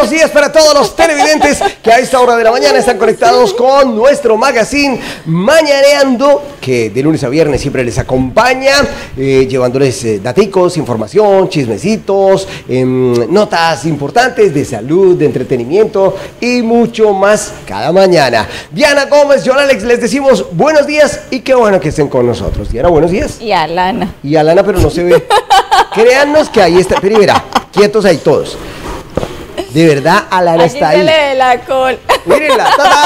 buenos días para todos los televidentes que a esta hora de la mañana están conectados con nuestro magazine Mañaneando, que de lunes a viernes siempre les acompaña, llevándoles daticos, información, chismecitos, notas importantes de salud, de entretenimiento y mucho más cada mañana. Diana Gómez, yo Alex, les decimos buenos días y qué bueno que estén con nosotros. Diana, buenos días. Y Alana. Y Alana, pero no se ve. Créannos que ahí está. Pero mira, quietos ahí todos. De verdad, Alana aquí está ahí. Se le ve la col. Mírenla.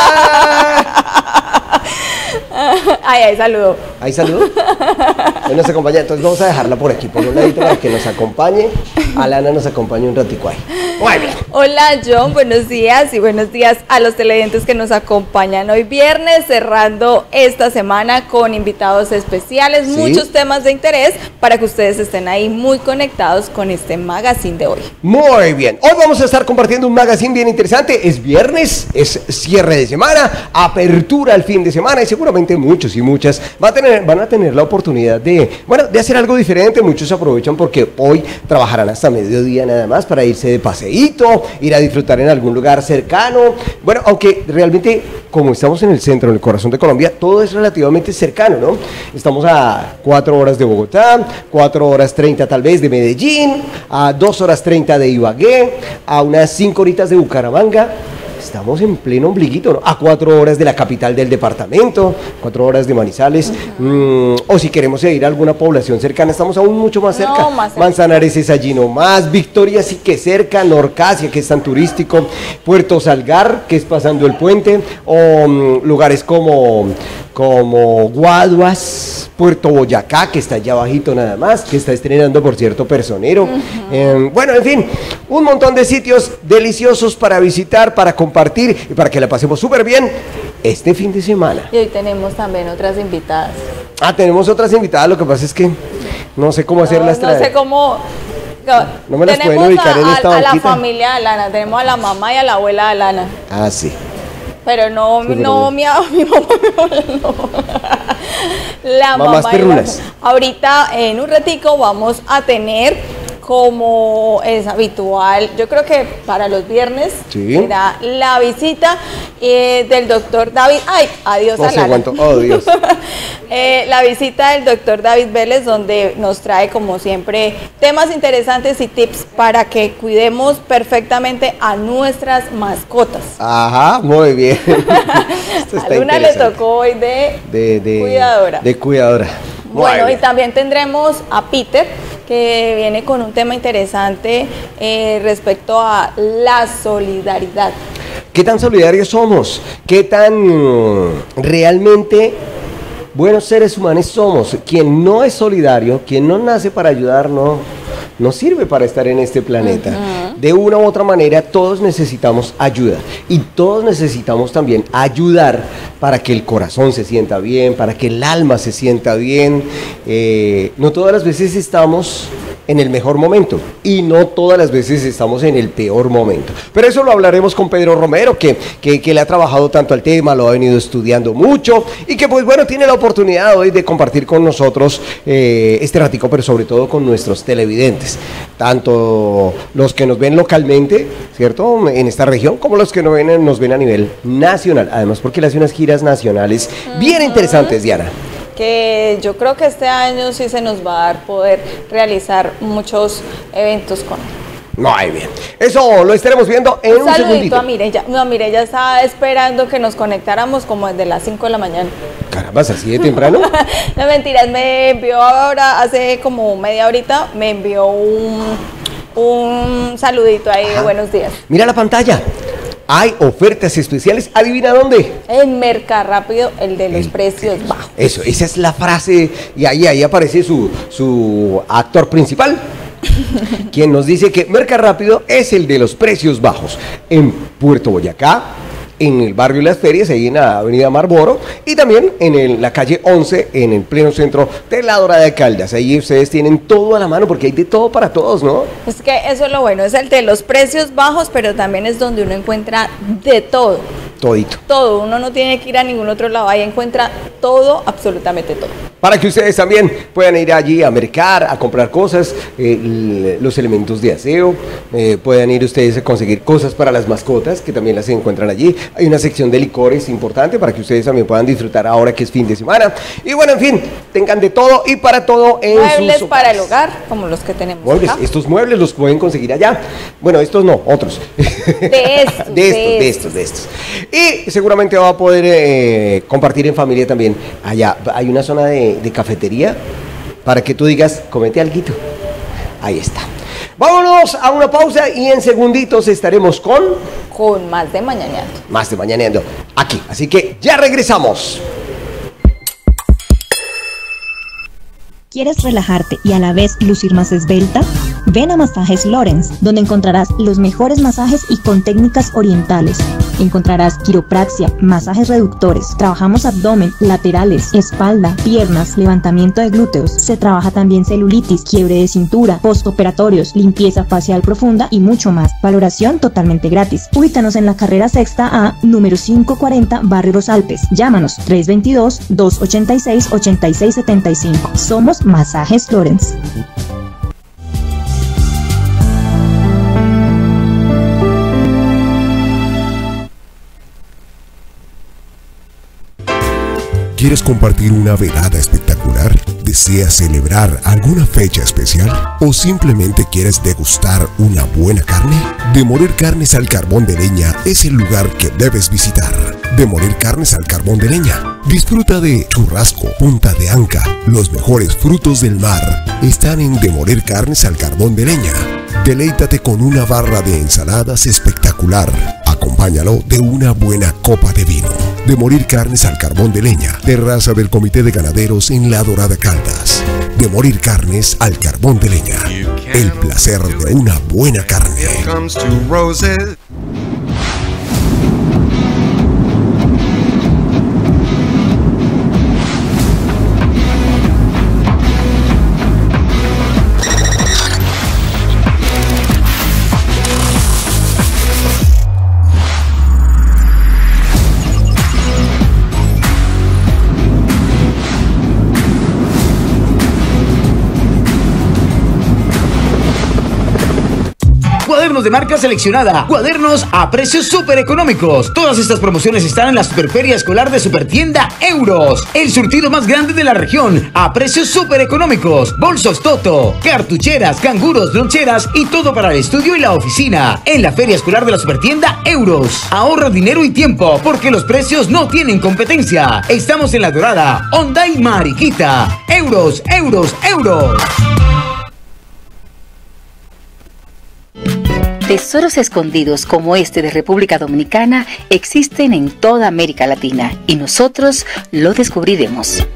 Ahí saludó. Ahí saludó. Él nos acompaña. Entonces vamos a dejarla por aquí, por un ladito, para que nos acompañe. Alana nos acompañe un ratico ahí. Muy bien. Hola John, buenos días y buenos días a los televidentes que nos acompañan hoy viernes, cerrando esta semana con invitados especiales, ¿sí? Muchos temas de interés para que ustedes estén ahí muy conectados con este magazine de hoy. Muy bien, hoy vamos a estar compartiendo un magazine bien interesante. Es viernes, es cierre de semana, apertura al fin de semana y seguramente muchos y muchas van a tener la oportunidad de hacer algo diferente. Muchos aprovechan porque hoy trabajarán hasta mediodía nada más para irse de paseíto, ir a disfrutar en algún lugar cercano. Bueno, aunque realmente como estamos en el centro, en el corazón de Colombia, todo es relativamente cercano, ¿no? Estamos a 4 horas de Bogotá, 4 horas 30 tal vez de Medellín, a 2 horas 30 de Ibagué, a unas 5 horitas de Bucaramanga. Estamos en pleno ombliguito, ¿no? A 4 horas de la capital del departamento, 4 horas de Manizales. O si queremos ir a alguna población cercana, estamos aún mucho más cerca. No, más cerca. Manzanares es allí nomás, Victoria sí que cerca, Norcasia, que es tan turístico, Puerto Salgar, que es pasando el puente, o lugares como Guaduas, Puerto Boyacá, que está allá abajito nada más, que está estrenando, por cierto, Personero. Bueno, en fin, un montón de sitios deliciosos para visitar, para compartir y para que la pasemos súper bien este fin de semana. Y hoy tenemos también otras invitadas. Tenemos otras invitadas, lo que pasa es que no sé cómo hacerlas. No sé cómo... No me las pueden ubicar en esta a la banquita. familia de Alana, tenemos a la mamá y a la abuela de Alana. Ah, sí. Pero no, Sí, pero no, mi mamá, no. La Mamás mamá perrunas. Ahorita, en un ratico, vamos a tener, como es habitual, yo creo que para los viernes, sí, será la visita del doctor David. ¡Ay! Adiós, No se Alana. aguantó. Oh, Dios. La visita del doctor David Vélez, donde nos trae, como siempre, temas interesantes y tips para que cuidemos perfectamente a nuestras mascotas. Ajá, muy bien. Esto está A Luna le interesante. tocó hoy de cuidadora. De cuidadora. Muy Bueno, bien. y también tendremos a Peter, que viene con un tema interesante respecto a la solidaridad. ¿Qué tan solidarios somos? ¿Qué tan realmente buenos seres humanos somos? Quien no es solidario, quien no nace para ayudar, no sirve para estar en este planeta. De una u otra manera, todos necesitamos ayuda y todos necesitamos también ayudar para que el corazón se sienta bien, para que el alma se sienta bien. No todas las veces estamos en el mejor momento y no todas las veces estamos en el peor momento. Pero eso lo hablaremos con Pedro Romero, que le ha trabajado tanto al tema, lo ha venido estudiando mucho y que pues bueno, tiene la oportunidad hoy de compartir con nosotros este ratico, pero sobre todo con nuestros televidentes, tanto los que nos ven localmente, ¿cierto?, en esta región, como los que nos ven a nivel nacional, además porque él hace unas giras nacionales bien interesantes, Diana. Que yo creo que este año sí se nos va a dar poder realizar muchos eventos con él. Muy bien. Eso lo estaremos viendo en un saludito segundito. a Mireya. No, Mireya estaba esperando que nos conectáramos como desde las 5 de la mañana. Caramba, ¿así de temprano? No, mentiras, me envió ahora, hace como media horita, me envió un saludito ahí de buenos días. Mira la pantalla. Hay ofertas especiales. ¿Adivina dónde? En Mercarrápido, el de los precios bajos. Eso, esa es la frase. Y ahí aparece su actor principal, quien nos dice que Mercarrápido es el de los precios bajos. En Puerto Boyacá, en el barrio Las Ferias, ahí en la avenida Marlboro, y también en la calle 11, en el pleno centro de La Dorada de Caldas. Ahí ustedes tienen todo a la mano, porque hay de todo para todos, ¿no? Es que eso es lo bueno, es el de los precios bajos, pero también es donde uno encuentra de todo. Todito. Todo, uno no tiene que ir a ningún otro lado, ahí encuentra todo, absolutamente todo. para que ustedes también puedan ir allí a mercar, a comprar cosas, los elementos de aseo, puedan ir ustedes a conseguir cosas para las mascotas, que también las encuentran allí. Hay una sección de licores importante para que ustedes también puedan disfrutar ahora que es fin de semana. Y bueno, en fin, tengan de todo y para todo en muebles sus para el hogar, como los que tenemos muebles. acá. Estos muebles los pueden conseguir allá. Bueno, estos no, otros. De estos. Y seguramente va a poder compartir en familia también. Allá hay una zona de cafetería para que tú digas, comete alguito. Ahí está. Vámonos a una pausa y en segunditos estaremos con más de Mañaneando. Más de Mañaneando aquí. Así que ya regresamos. ¿Quieres relajarte y a la vez lucir más esbelta? Ven a Masajes Lorenz, donde encontrarás los mejores masajes y con técnicas orientales. Encontrarás quiropraxia, masajes reductores, trabajamos abdomen, laterales, espalda, piernas, levantamiento de glúteos. Se trabaja también celulitis, quiebre de cintura, postoperatorios, limpieza facial profunda y mucho más. Valoración totalmente gratis. Ubícanos en la carrera sexta A, número 540, Barrio Los Alpes. Llámanos 322-286-8675. Somos Masajes Lorenz. ¿Quieres compartir una velada espectacular? ¿Deseas celebrar alguna fecha especial? ¿O simplemente quieres degustar una buena carne? De Morir Carnes al Carbón de Leña es el lugar que debes visitar. De Morir Carnes al Carbón de Leña. Disfruta de churrasco, punta de anca, los mejores frutos del mar. Están en De Morir Carnes al Carbón de Leña. Deleítate con una barra de ensaladas espectacular. Acompáñalo de una buena copa de vino. De Morir Carnes al Carbón de Leña, terraza del Comité de Ganaderos en La Dorada Caldas. De Morir Carnes al Carbón de Leña, el placer de una buena carne. Cuadernos de marca seleccionada, cuadernos a precios súper económicos. Todas estas promociones están en la Superferia Escolar de Supertienda Euros, el surtido más grande de la región, a precios súper económicos. Bolsos Toto, cartucheras, canguros, loncheras y todo para el estudio y la oficina. En la Feria Escolar de la Supertienda Euros. Ahorra dinero y tiempo porque los precios no tienen competencia. Estamos en La Dorada, Honda y Mariquita. Euros, euros, euros. Tesoros escondidos como este de República Dominicana existen en toda América Latina y nosotros lo descubriremos.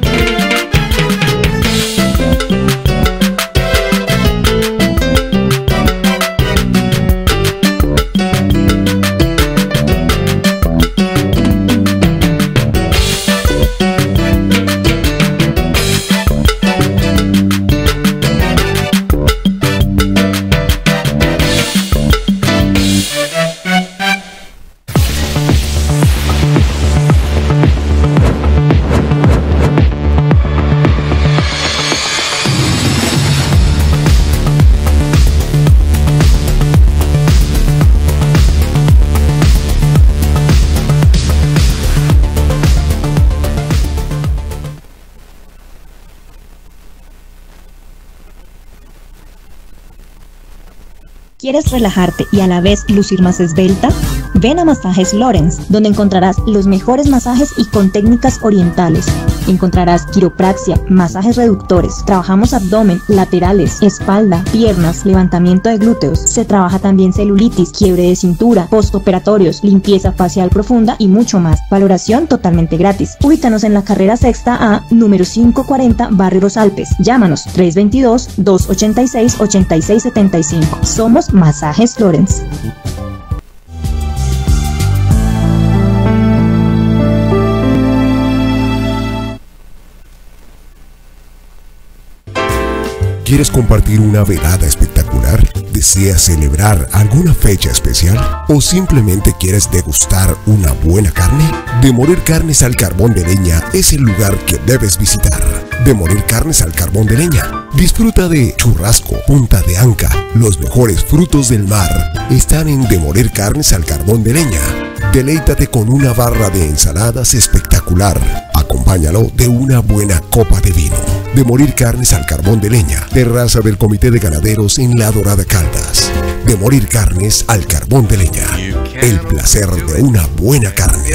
¿Quieres relajarte y a la vez lucir más esbelta? Ven a Masajes Lorenz, donde encontrarás los mejores masajes y con técnicas orientales. Encontrarás quiropraxia, masajes reductores, trabajamos abdomen, laterales, espalda, piernas, levantamiento de glúteos. Se trabaja también celulitis, quiebre de cintura, postoperatorios, limpieza facial profunda y mucho más. Valoración totalmente gratis. Ubícanos en la carrera sexta A, número 540, Barrio Los Alpes. Llámanos 322-286-8675. Somos Masajes Lorenz. ¿Quieres compartir una velada espectacular? ¿Deseas celebrar alguna fecha especial o simplemente quieres degustar una buena carne? De Morir Carnes al Carbón de Leña es el lugar que debes visitar. De Morir Carnes al Carbón de Leña. Disfruta de churrasco, punta de anca, los mejores frutos del mar. Están en De Morir Carnes al Carbón de Leña. Deleítate con una barra de ensaladas espectacular. Acompáñalo de una buena copa de vino. De Morir Carnes al Carbón de Leña. Terraza del Comité de Ganaderos en La Dorada, Caldas. De Morir Carnes al Carbón de Leña. El placer de una buena carne.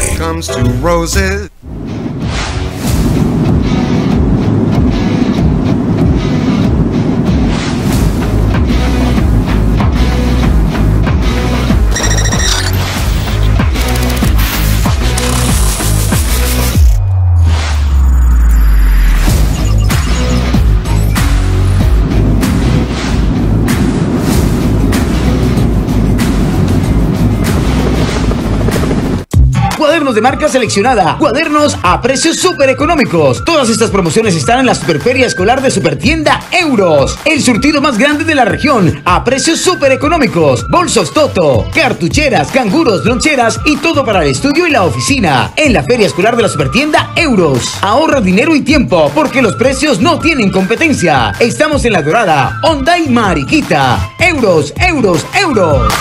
Cuadernos de marca seleccionada. Cuadernos a precios súper económicos. Todas estas promociones están en la Superferia Escolar de Supertienda Euros. El surtido más grande de la región a precios súper económicos. Bolsos Toto, cartucheras, canguros, loncheras y todo para el estudio y la oficina. En la Feria Escolar de la Supertienda Euros. Ahorra dinero y tiempo porque los precios no tienen competencia. Estamos en La Dorada, Honda y Mariquita. Euros, euros, euros.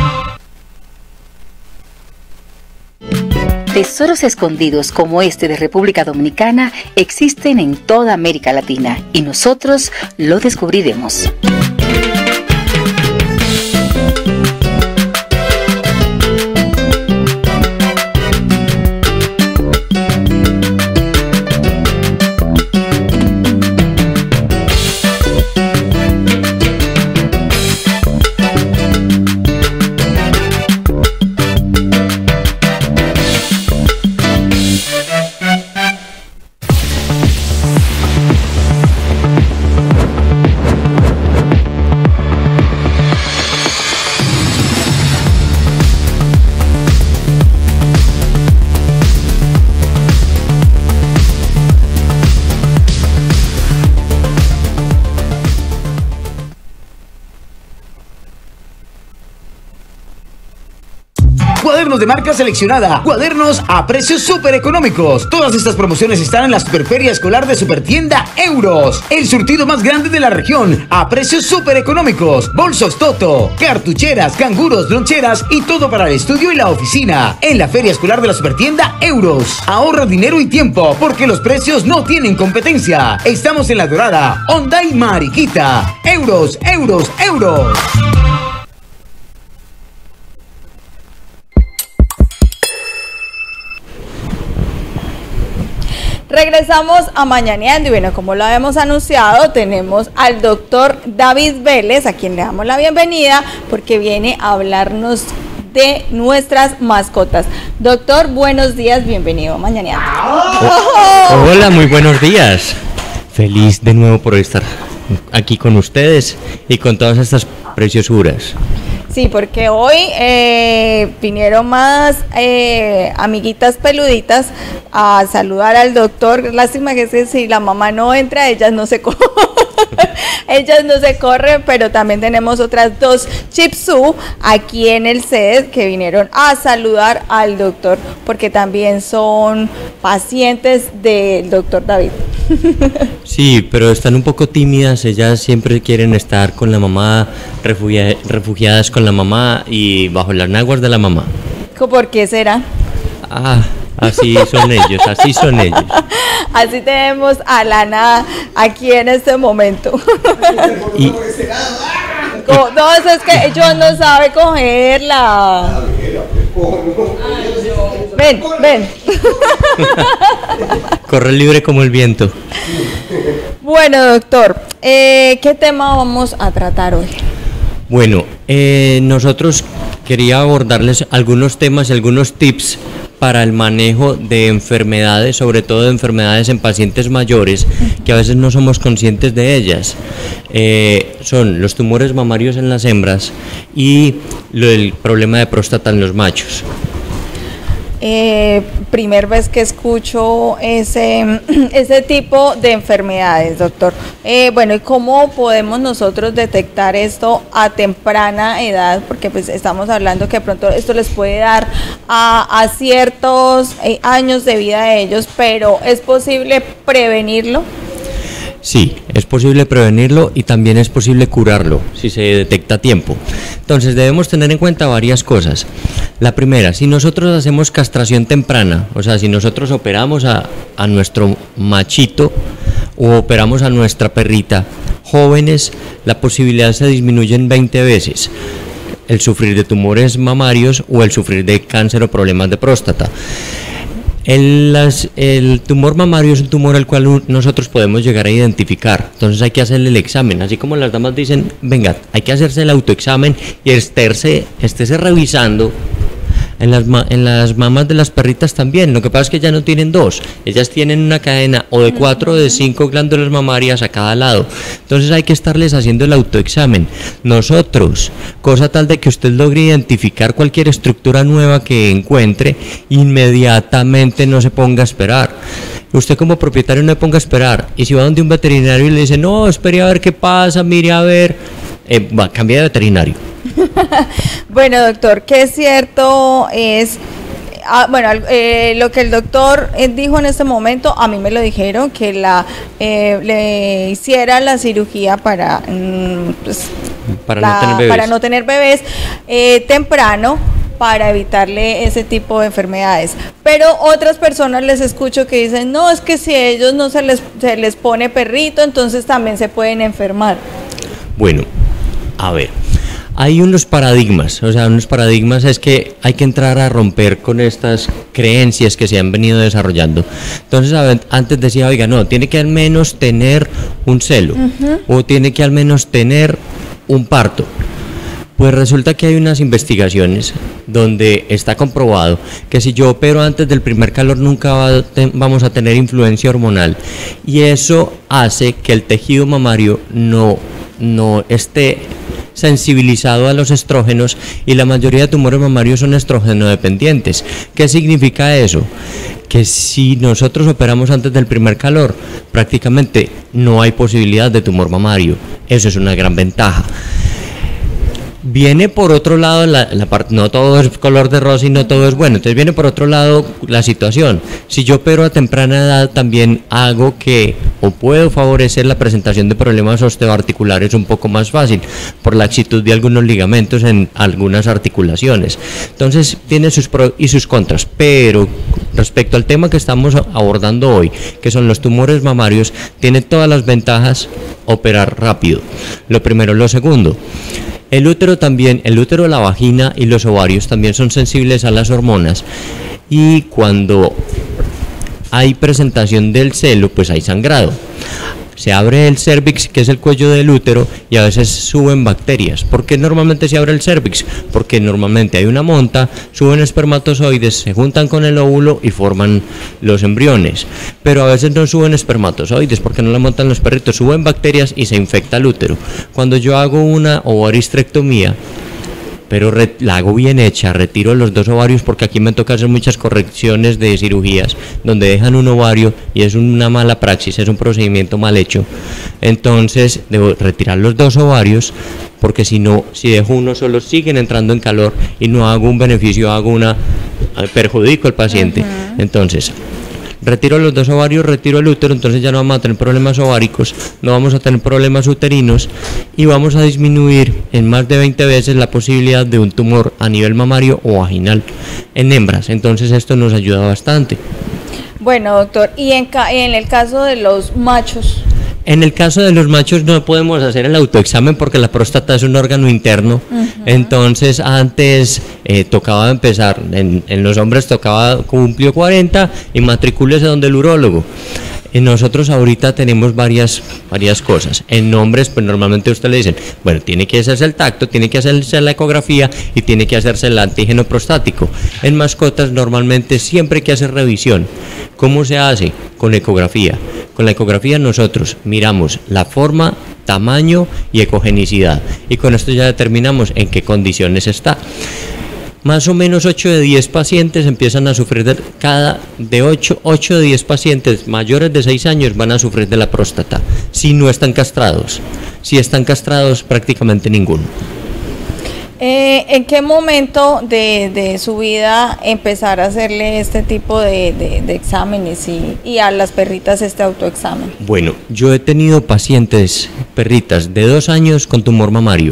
Tesoros escondidos como este de República Dominicana existen en toda América Latina y nosotros lo descubriremos. Cuadernos de marca seleccionada. Cuadernos a precios súper económicos. Todas estas promociones están en la Superferia Escolar de Supertienda Euros. El surtido más grande de la región a precios súper económicos. Bolsos Toto, cartucheras, canguros, loncheras y todo para el estudio y la oficina. En la Feria Escolar de la Supertienda Euros. Ahorra dinero y tiempo porque los precios no tienen competencia. Estamos en La Dorada, Honda y Mariquita. Euros, euros, euros. Regresamos a Mañaneando y bueno, como lo habíamos anunciado, tenemos al doctor David Vélez, a quien le damos la bienvenida porque viene a hablarnos de nuestras mascotas. Doctor, buenos días, bienvenido a Mañaneando. Hola, muy buenos días. Feliz de nuevo por estar aquí con ustedes y con todas estas preciosuras. Sí, porque hoy vinieron más amiguitas peluditas a saludar al doctor. Lástima que si la mamá no entra, ellas no se corren. Ellas no se corren, pero también tenemos otras dos Shih Tzu aquí en el set que vinieron a saludar al doctor porque también son pacientes del doctor David. Sí, pero están un poco tímidas, ellas siempre quieren estar con la mamá, refugiadas con la mamá y bajo las naguas de la mamá. ¿Por qué será? Así son ellos, así son ellos. Así tenemos a Lana aquí en este momento. No, eso es que ellos no saben cogerla. Ven, ven. Corre libre como el viento. Bueno, doctor, ¿qué tema vamos a tratar hoy? Bueno, nosotros quería abordarles algunos temas y algunos tips para el manejo de enfermedades, sobre todo de enfermedades en pacientes mayores, que a veces no somos conscientes de ellas. Son los tumores mamarios en las hembras y el problema de próstata en los machos. primer vez que escucho ese tipo de enfermedades, doctor. Bueno, ¿y cómo podemos nosotros detectar esto a temprana edad? Porque pues estamos hablando que de pronto esto les puede dar a ciertos años de vida de ellos, pero ¿es posible prevenirlo? Sí, es posible prevenirlo y también es posible curarlo si se detecta a tiempo. Entonces debemos tener en cuenta varias cosas. La primera, si nosotros hacemos castración temprana, o sea, si nosotros operamos a nuestro machito o operamos a nuestra perrita jóvenes, la posibilidad se disminuye en 20 veces. El sufrir de tumores mamarios o el sufrir de cáncer o problemas de próstata. El tumor mamario es un tumor al cual nosotros podemos llegar a identificar, entonces hay que hacerle el examen, así como las damas dicen, venga, hay que hacerse el autoexamen y estése revisando. En las mamas de las perritas también, lo que pasa es que ya no tienen dos, ellas tienen una cadena o de 4 o de 5 glándulas mamarias a cada lado, entonces hay que estarles haciendo el autoexamen. Nosotros, cosa tal de que usted logre identificar cualquier estructura nueva que encuentre, inmediatamente no se ponga a esperar. Usted como propietario no se ponga a esperar, y si va donde un veterinario y le dice, no, espere a ver qué pasa, mire a ver, cambia de veterinario. Bueno, doctor, ¿qué es cierto es? Lo que el doctor dijo en este momento, a mí me lo dijeron, que le hiciera la cirugía para no tener bebés temprano, para evitarle ese tipo de enfermedades. Pero otras personas les escucho que dicen, no, es que si a ellos no se les pone perrito, entonces también se pueden enfermar. Bueno, a ver, hay unos paradigmas, es que hay que entrar a romper con estas creencias que se han venido desarrollando. Entonces, antes decía, oiga, no, tiene que al menos tener un celo, o tiene que al menos tener un parto. Pues resulta que hay unas investigaciones donde está comprobado que si yo opero antes del primer calor nunca vamos a tener influencia hormonal, y eso hace que el tejido mamario no esté sensibilizado a los estrógenos, y la mayoría de tumores mamarios son estrógeno dependientes. ¿Qué significa eso? Que si nosotros operamos antes del primer calor, prácticamente no hay posibilidad de tumor mamario. Eso es una gran ventaja. Viene por otro lado, no todo es color de rosa y no todo es bueno, entonces viene por otro lado la situación. Si yo opero a temprana edad, también hago que, o puedo favorecer la presentación de problemas osteoarticulares un poco más fácil, por la laxitud de algunos ligamentos en algunas articulaciones. Entonces tiene sus pros y sus contras, pero respecto al tema que estamos abordando hoy, que son los tumores mamarios, tiene todas las ventajas operar rápido. Lo primero. Lo segundo, el útero, la vagina y los ovarios también son sensibles a las hormonas, y cuando hay presentación del celo, pues hay sangrado. Se abre el cérvix, que es el cuello del útero, y a veces suben bacterias. ¿Por qué normalmente se abre el cérvix? Porque normalmente hay una monta, suben espermatozoides, se juntan con el óvulo y forman los embriones. Pero a veces no suben espermatozoides, porque no la montan los perritos, suben bacterias y se infecta el útero. Cuando yo hago una ovaristrectomía, pero la hago bien hecha, retiro los 2 ovarios, porque aquí me toca hacer muchas correcciones de cirugías donde dejan un ovario y es una mala praxis, es un procedimiento mal hecho. Entonces debo retirar los 2 ovarios, porque si no, si dejo uno solo, siguen entrando en calor y no hago un beneficio, perjudico al paciente. Entonces retiro los 2 ovarios, retiro el útero, entonces ya no vamos a tener problemas ováricos, no vamos a tener problemas uterinos, y vamos a disminuir en más de 20 veces la posibilidad de un tumor a nivel mamario o vaginal en hembras. Entonces esto nos ayuda bastante. Bueno, doctor, ¿y en el caso de los machos? En el caso de los machos no podemos hacer el autoexamen porque la próstata es un órgano interno. Entonces antes tocaba empezar, en los hombres cumplió 40 y matricúlese donde el urólogo. Nosotros ahorita tenemos varias cosas. En hombres, pues normalmente a usted le dicen, bueno, tiene que hacerse el tacto, tiene que hacerse la ecografía y tiene que hacerse el antígeno prostático. En mascotas normalmente siempre hay que hacer revisión. ¿Cómo se hace? Con ecografía. Con la ecografía nosotros miramos la forma, tamaño y ecogenicidad, y con esto ya determinamos en qué condiciones está. más o menos 8 de 10 pacientes empiezan a sufrir de 8 de 10 pacientes mayores de 6 años van a sufrir de la próstata, si no están castrados. Si están castrados, prácticamente ninguno. ¿En qué momento de su vida empezar a hacerle este tipo de exámenes y a las perritas este autoexamen? Bueno, yo he tenido pacientes, perritas de 2 años con tumor mamario.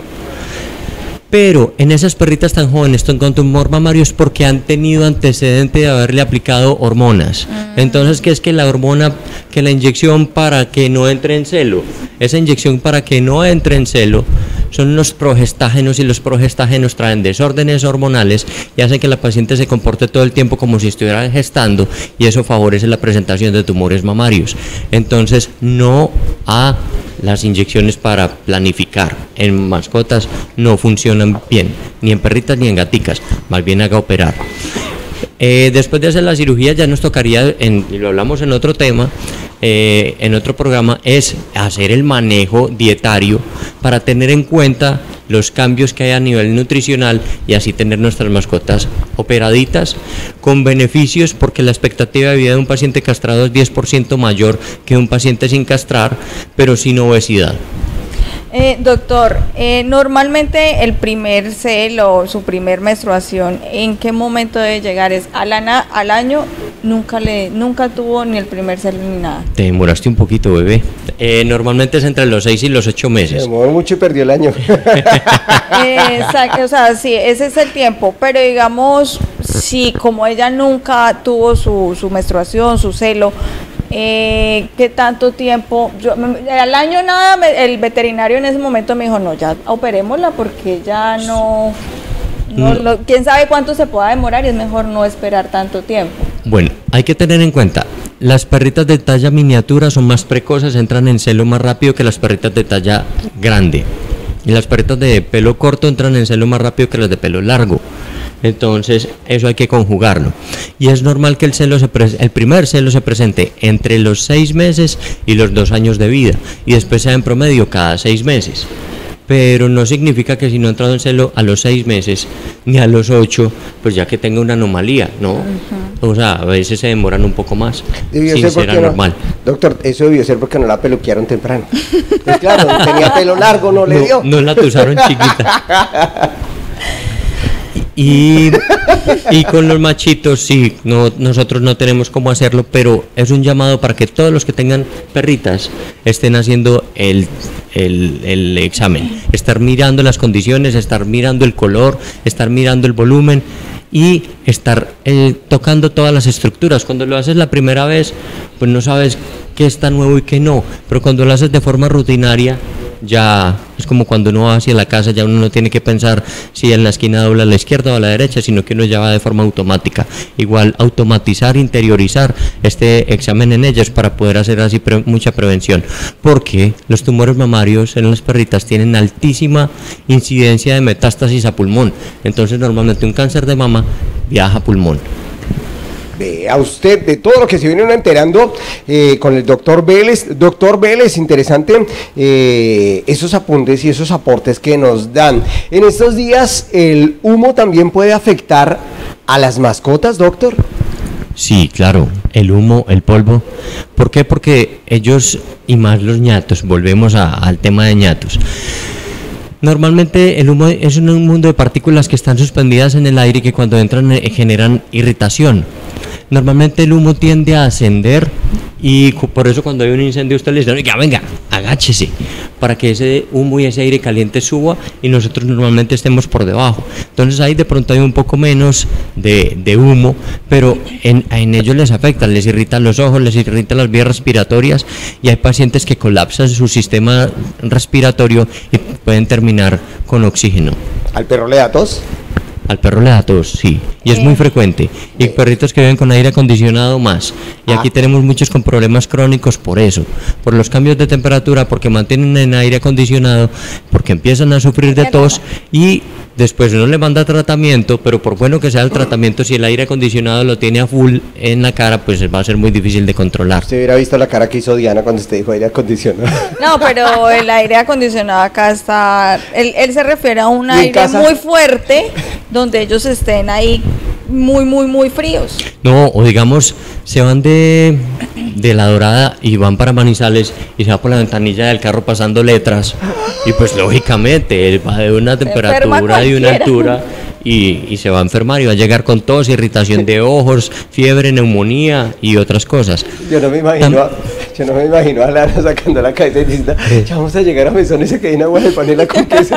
Pero en esas perritas tan jóvenes con tumor mamario es porque han tenido antecedente de haberle aplicado hormonas. Entonces, ¿qué es que la hormona, que la inyección para que no entre en celo? Esa inyección para que no entre en celo son los progestágenos, y los progestágenos traen desórdenes hormonales y hacen que la paciente se comporte todo el tiempo como si estuviera gestando, y eso favorece la presentación de tumores mamarios. Entonces, no a las inyecciones para planificar en mascotas no funcionan bien, ni en perritas ni en gaticas, más bien haga operar. Después de hacer la cirugía ya nos tocaría, y lo hablamos en otro tema, en otro programa, es hacer el manejo dietario para tener en cuenta los cambios que hay a nivel nutricional y así tener nuestras mascotas operaditas con beneficios, porque la expectativa de vida de un paciente castrado es 10% mayor que de un paciente sin castrar, pero sin obesidad. Doctor, normalmente el primer celo, su primer menstruación, ¿en qué momento debe llegar? ¿Es al año? Nunca tuvo ni el primer celo ni nada. Te demoraste un poquito, bebé. Normalmente es entre los 6 y los 8 meses. Se demoró mucho y perdió el año. Exacto, o sea, sí, ese es el tiempo, pero digamos, si como ella nunca tuvo su menstruación, su celo, ¿qué tanto tiempo? Al año nada, el veterinario en ese momento me dijo, no, ya operémosla porque ya no, quién sabe cuánto se pueda demorar y es mejor no esperar tanto tiempo. Bueno, hay que tener en cuenta, las perritas de talla miniatura son más precoces, entran en celo más rápido que las perritas de talla grande, y las perritas de pelo corto entran en celo más rápido que las de pelo largo. Entonces eso hay que conjugarlo, y es normal que el primer celo se presente entre los 6 meses y los 2 años de vida, y después sea en promedio cada 6 meses. Pero no significa que si no ha entrado en celo a los 6 meses ni a los 8, pues ya que tenga una anomalía, ¿no? O sea, a veces se demoran un poco más, sin ser anormal. Doctor, eso debió ser porque no la peluquearon temprano. Pues claro, tenía pelo largo, no le dio. No la tusaron chiquita. Y con los machitos sí, nosotros no tenemos cómo hacerlo, pero es un llamado para que todos los que tengan perritas estén haciendo el examen, estar mirando las condiciones, estar mirando el color, estar mirando el volumen y estar tocando todas las estructuras. Cuando lo haces la primera vez, pues no sabes qué está nuevo y qué no, pero cuando lo haces de forma rutinaria, ya es como cuando uno va hacia la casa, ya uno no tiene que pensar si en la esquina dobla a la izquierda o a la derecha, sino que uno ya va de forma automática. Igual automatizar, interiorizar este examen en ellas para poder hacer así mucha prevención, porque los tumores mamarios en las perritas tienen altísima incidencia de metástasis a pulmón. Entonces normalmente un cáncer de mama viaja a pulmón. Vea usted de todo lo que se viene uno enterando con el doctor Vélez. Doctor Vélez, interesante esos apuntes y esos aportes que nos dan. En estos días, ¿el humo también puede afectar a las mascotas, doctor? Sí, claro, el humo, el polvo. ¿Por qué? Porque ellos, y más los ñatos, volvemos al tema de ñatos. Normalmente el humo es un mundo de partículas que están suspendidas en el aire y que cuando entran generan irritación. Normalmente el humo tiende a ascender y por eso cuando hay un incendio usted le dice, oiga, venga, agáchese, para que ese humo y ese aire caliente suba y nosotros normalmente estemos por debajo. Entonces ahí de pronto hay un poco menos de humo, pero en ellos les afecta, les irrita los ojos, les irrita las vías respiratorias y hay pacientes que colapsan su sistema respiratorio y pueden terminar con oxígeno. ¿Al perro le da tos? Al perro le da tos, sí, y es muy frecuente. Y perritos que viven con aire acondicionado más. Y aquí tenemos muchos con problemas crónicos por eso, por los cambios de temperatura, porque mantienen en aire acondicionado, porque empiezan a sufrir de tos y después uno le manda tratamiento, pero por bueno que sea el tratamiento, si el aire acondicionado lo tiene a full en la cara, pues va a ser muy difícil de controlar. Usted hubiera visto la cara que hizo Diana cuando usted dijo aire acondicionado. No, pero el aire acondicionado acá está, él se refiere a un aire muy fuerte, donde ellos estén ahí muy fríos. No, o digamos, se van de La Dorada y van para Manizales y se va por la ventanilla del carro pasando letras y pues lógicamente él va de una temperatura y una altura y se va a enfermar y va a llegar con tos, irritación de ojos, fiebre, neumonía y otras cosas. Yo no me imagino a Lara sacando la cabeza y diciendo, ya vamos a llegar a Mesón y se queda una agua de panela con queso.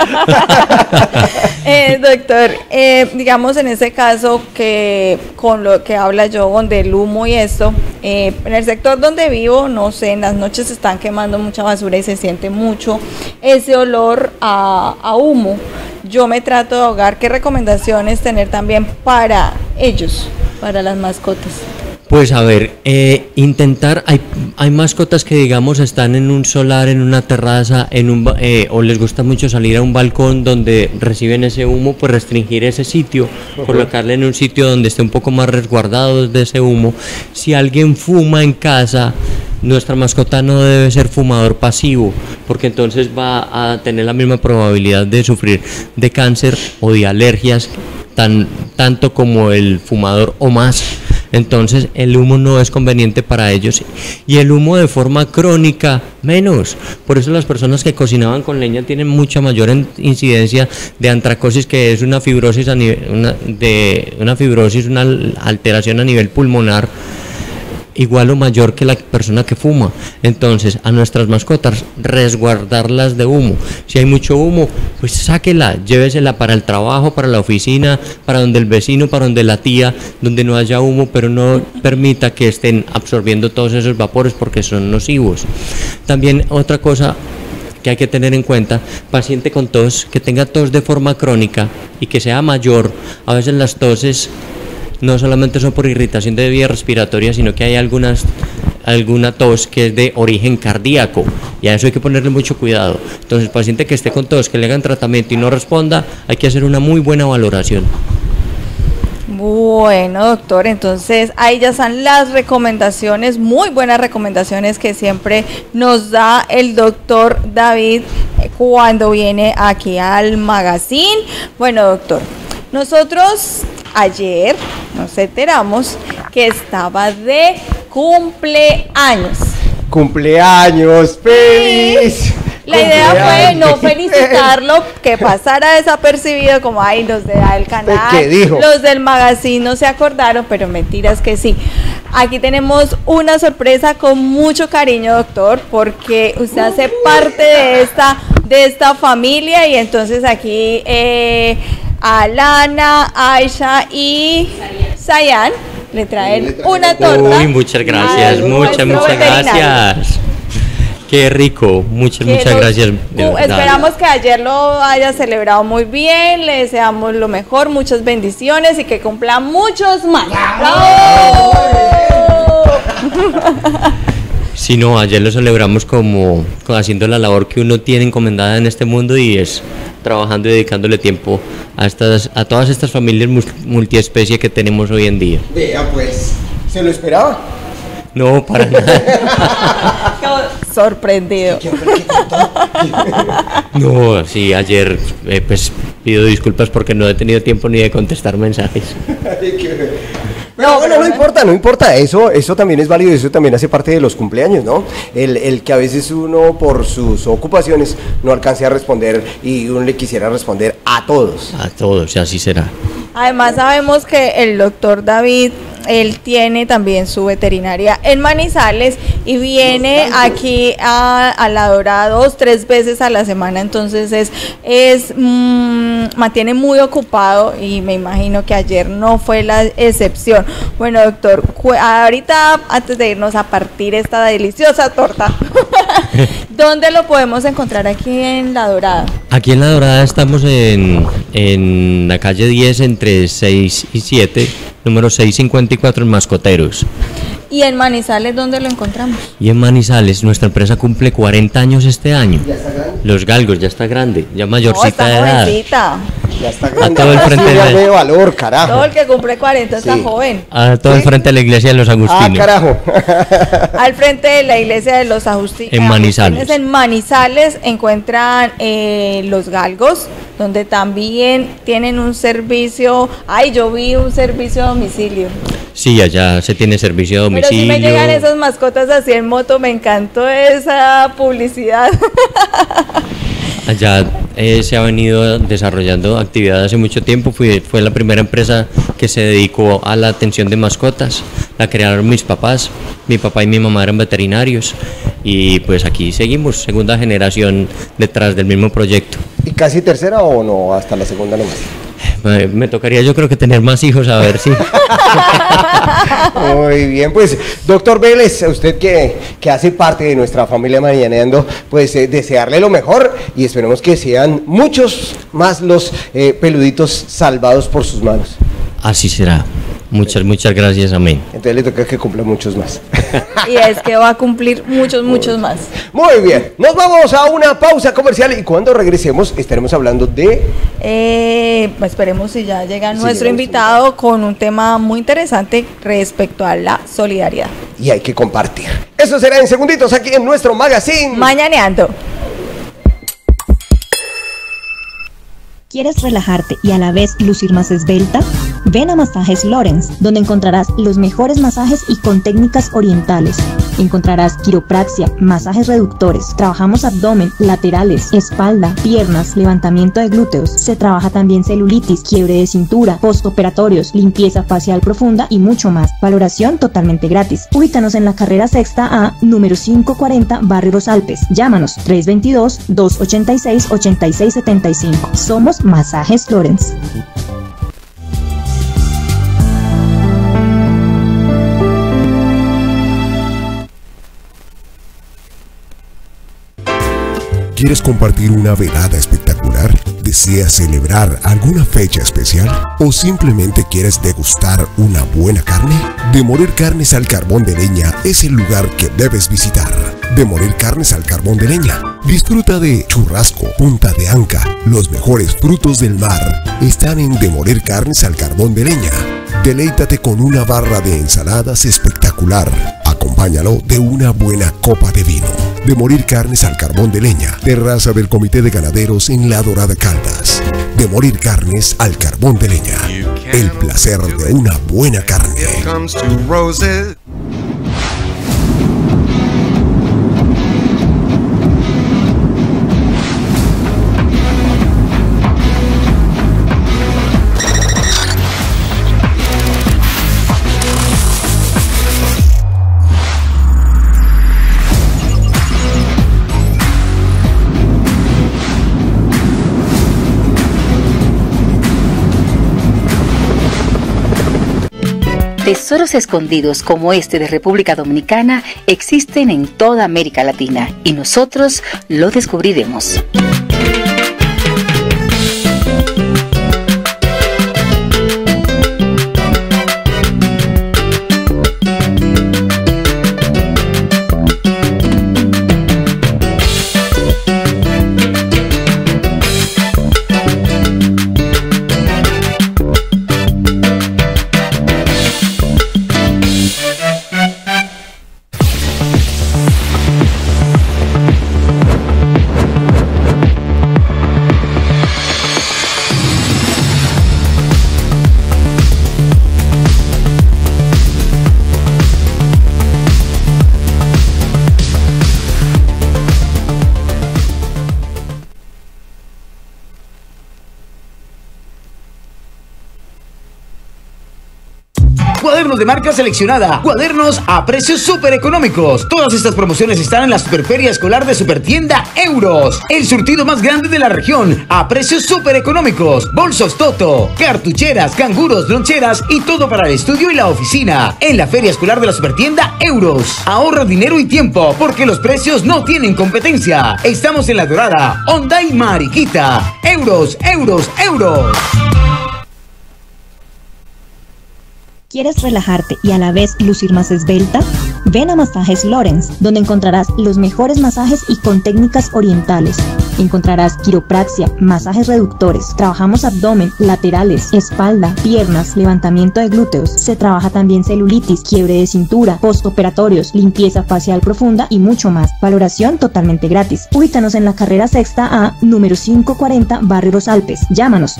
Doctor, digamos en ese caso que con lo que habla yo del humo y esto, en el sector donde vivo, no sé, en las noches se están quemando mucha basura y se siente mucho ese olor a humo. Yo me trato de ahogar. ¿Qué recomendaciones tener también para ellos, para las mascotas? Pues a ver, intentar, hay mascotas que digamos están en un solar, en una terraza, o les gusta mucho salir a un balcón donde reciben ese humo, pues restringir ese sitio, colocarle en un sitio donde esté un poco más resguardado de ese humo. Si alguien fuma en casa, nuestra mascota no debe ser fumador pasivo, porque entonces va a tener la misma probabilidad de sufrir de cáncer o de alergias, tanto como el fumador o más. Entonces el humo no es conveniente para ellos y el humo de forma crónica menos. Por eso las personas que cocinaban con leña tienen mucha mayor incidencia de antracosis, que es una fibrosis una alteración a nivel pulmonar igual o mayor que la persona que fuma. Entonces, a nuestras mascotas, resguardarlas de humo. Si hay mucho humo, pues sáquela, llévesela para el trabajo, para la oficina, para donde el vecino, para donde la tía, donde no haya humo, pero no permita que estén absorbiendo todos esos vapores porque son nocivos. También otra cosa que hay que tener en cuenta, paciente con tos, que tenga tos de forma crónica y que sea mayor, a veces las toses no solamente son por irritación de vías respiratorias, sino que hay alguna tos que es de origen cardíaco y a eso hay que ponerle mucho cuidado. Entonces, el paciente que esté con tos, que le hagan tratamiento y no responda, hay que hacer una muy buena valoración. Bueno, doctor, entonces ahí ya están las recomendaciones, muy buenas recomendaciones que siempre nos da el doctor David cuando viene aquí al magazine. Bueno, doctor, nosotros ayer nos enteramos que estaba de cumpleaños. ¡Cumpleaños feliz! La idea fue no felicitarlo, que pasara desapercibido, como ahí los de el canal, ¿qué dijo? Los del magazine no se acordaron, pero mentiras que sí. Aquí tenemos una sorpresa con mucho cariño, doctor, porque usted hace parte de esta familia y entonces aquí a Lana, Aisha y Sayan le traen una torta. Uy, muchas gracias, muchas gracias. Qué rico, muchas gracias. Esperamos que ayer lo haya celebrado muy bien, le deseamos lo mejor, muchas bendiciones y que cumpla muchos más. ¡Bravo! Sí, no, ayer lo celebramos como haciendo la labor que uno tiene encomendada en este mundo y es trabajando y dedicándole tiempo a todas estas familias multiespecie que tenemos hoy en día. Vea pues, ¿se lo esperaba? No, para nada. Sorprendido. No, sí, ayer pues pido disculpas porque no he tenido tiempo ni de contestar mensajes. Pero bueno, no importa, eso también es válido, eso también hace parte de los cumpleaños, ¿no? El que a veces uno por sus ocupaciones no alcance a responder y uno le quisiera responder a todos. A todos, así será. Además sabemos que el doctor David, él tiene también su veterinaria en Manizales y viene aquí a La Dorada 2-3 veces a la semana, entonces mantiene muy ocupado y me imagino que ayer no fue la excepción. Bueno, doctor, ahorita antes de irnos a partir esta deliciosa torta, ¿dónde lo podemos encontrar aquí en La Dorada? Aquí en La Dorada estamos en la calle 10 entre 6 y 7, número 654 en Mascoteros. ¿Y en Manizales dónde lo encontramos? Y en Manizales, nuestra empresa cumple 40 años este año. ¿Ya está grande? Los galgos, ya está grande, ya No, mayorcita está de edad. jovencita. Ya está A grande. todo el Ahora sí frente ya de- de valor, carajo. Todo el que cumple 40 está Sí. joven. A todo el frente de la iglesia de los Agustinos. Carajo. Al frente de la iglesia de los Agustinos. En Manizales. En Manizales encuentran los galgos, donde también tienen un servicio. Ay, yo vi un servicio a domicilio. Sí, allá se tiene servicio a Pero domicilio. si me llegan esas mascotas así en moto, me encantó esa publicidad. Allá se ha venido desarrollando actividad hace mucho tiempo. Fue la primera empresa que se dedicó a la atención de mascotas. La crearon mis papás. Mi papá y mi mamá eran veterinarios. Y pues aquí seguimos, segunda generación detrás del mismo proyecto. ¿Y casi tercera o no? Hasta la segunda nomás. Me tocaría yo creo que tener más hijos, a ver si. Muy bien, pues doctor Vélez, usted que hace parte de nuestra familia Mañaneando, pues desearle lo mejor y esperemos que sean muchos más los peluditos salvados por sus manos. Así será. Muchas gracias, amén. Entonces le toca que cumpla muchos más. Y es que va a cumplir muchos más. Muy bien, nos vamos a una pausa comercial y cuando regresemos estaremos hablando de... Esperemos si ya llega Sí, nuestro llega invitado con un tema muy interesante respecto a la solidaridad. Y hay que compartir. Eso será en segunditos aquí en nuestro magazine. Mañaneando. ¿Quieres relajarte y a la vez lucir más esbelta? Ven a Masajes Lorenz, donde encontrarás los mejores masajes y con técnicas orientales. Encontrarás quiropraxia, masajes reductores, trabajamos abdomen, laterales, espalda, piernas, levantamiento de glúteos. Se trabaja también celulitis, quiebre de cintura, postoperatorios, limpieza facial profunda y mucho más. Valoración totalmente gratis. Ubícanos en la carrera sexta A, número 540, Barrio Los Alpes. Llámanos 322-286-8675. Somos Masajes Lorenz. ¿Quieres compartir una velada espectacular? ¿Deseas celebrar alguna fecha especial? ¿O simplemente quieres degustar una buena carne? De Morir Carnes al Carbón de Leña es el lugar que debes visitar. De Morir Carnes al Carbón de Leña. Disfruta de churrasco, punta de anca, los mejores frutos del mar. Están en De Morir Carnes al Carbón de Leña. Deleítate con una barra de ensaladas espectacular. Acompáñalo de una buena copa de vino. De Morir Carnes al Carbón de Leña. Terraza del Comité de Ganaderos en La Dorada, Caldas. De Morir Carnes al Carbón de Leña. El placer de una buena carne. Tesoros escondidos como este de República Dominicana existen en toda América Latina y nosotros lo descubriremos. Cuadernos de marca seleccionada. Cuadernos a precios súper económicos. Todas estas promociones están en la Superferia Escolar de Supertienda Euros. El surtido más grande de la región a precios súper económicos. Bolsos Toto, cartucheras, canguros, loncheras y todo para el estudio y la oficina. En la Feria Escolar de la Supertienda Euros. Ahorra dinero y tiempo porque los precios no tienen competencia. Estamos en La Dorada, Honda y Mariquita. Euros, euros, euros. ¿Quieres relajarte y a la vez lucir más esbelta? Ven a Masajes Lorenz, donde encontrarás los mejores masajes y con técnicas orientales. Encontrarás quiropraxia, masajes reductores, trabajamos abdomen, laterales, espalda, piernas, levantamiento de glúteos. Se trabaja también celulitis, quiebre de cintura, postoperatorios, limpieza facial profunda y mucho más. Valoración totalmente gratis. Ubícanos en la carrera sexta A, número 540, Barrio Los Alpes. Llámanos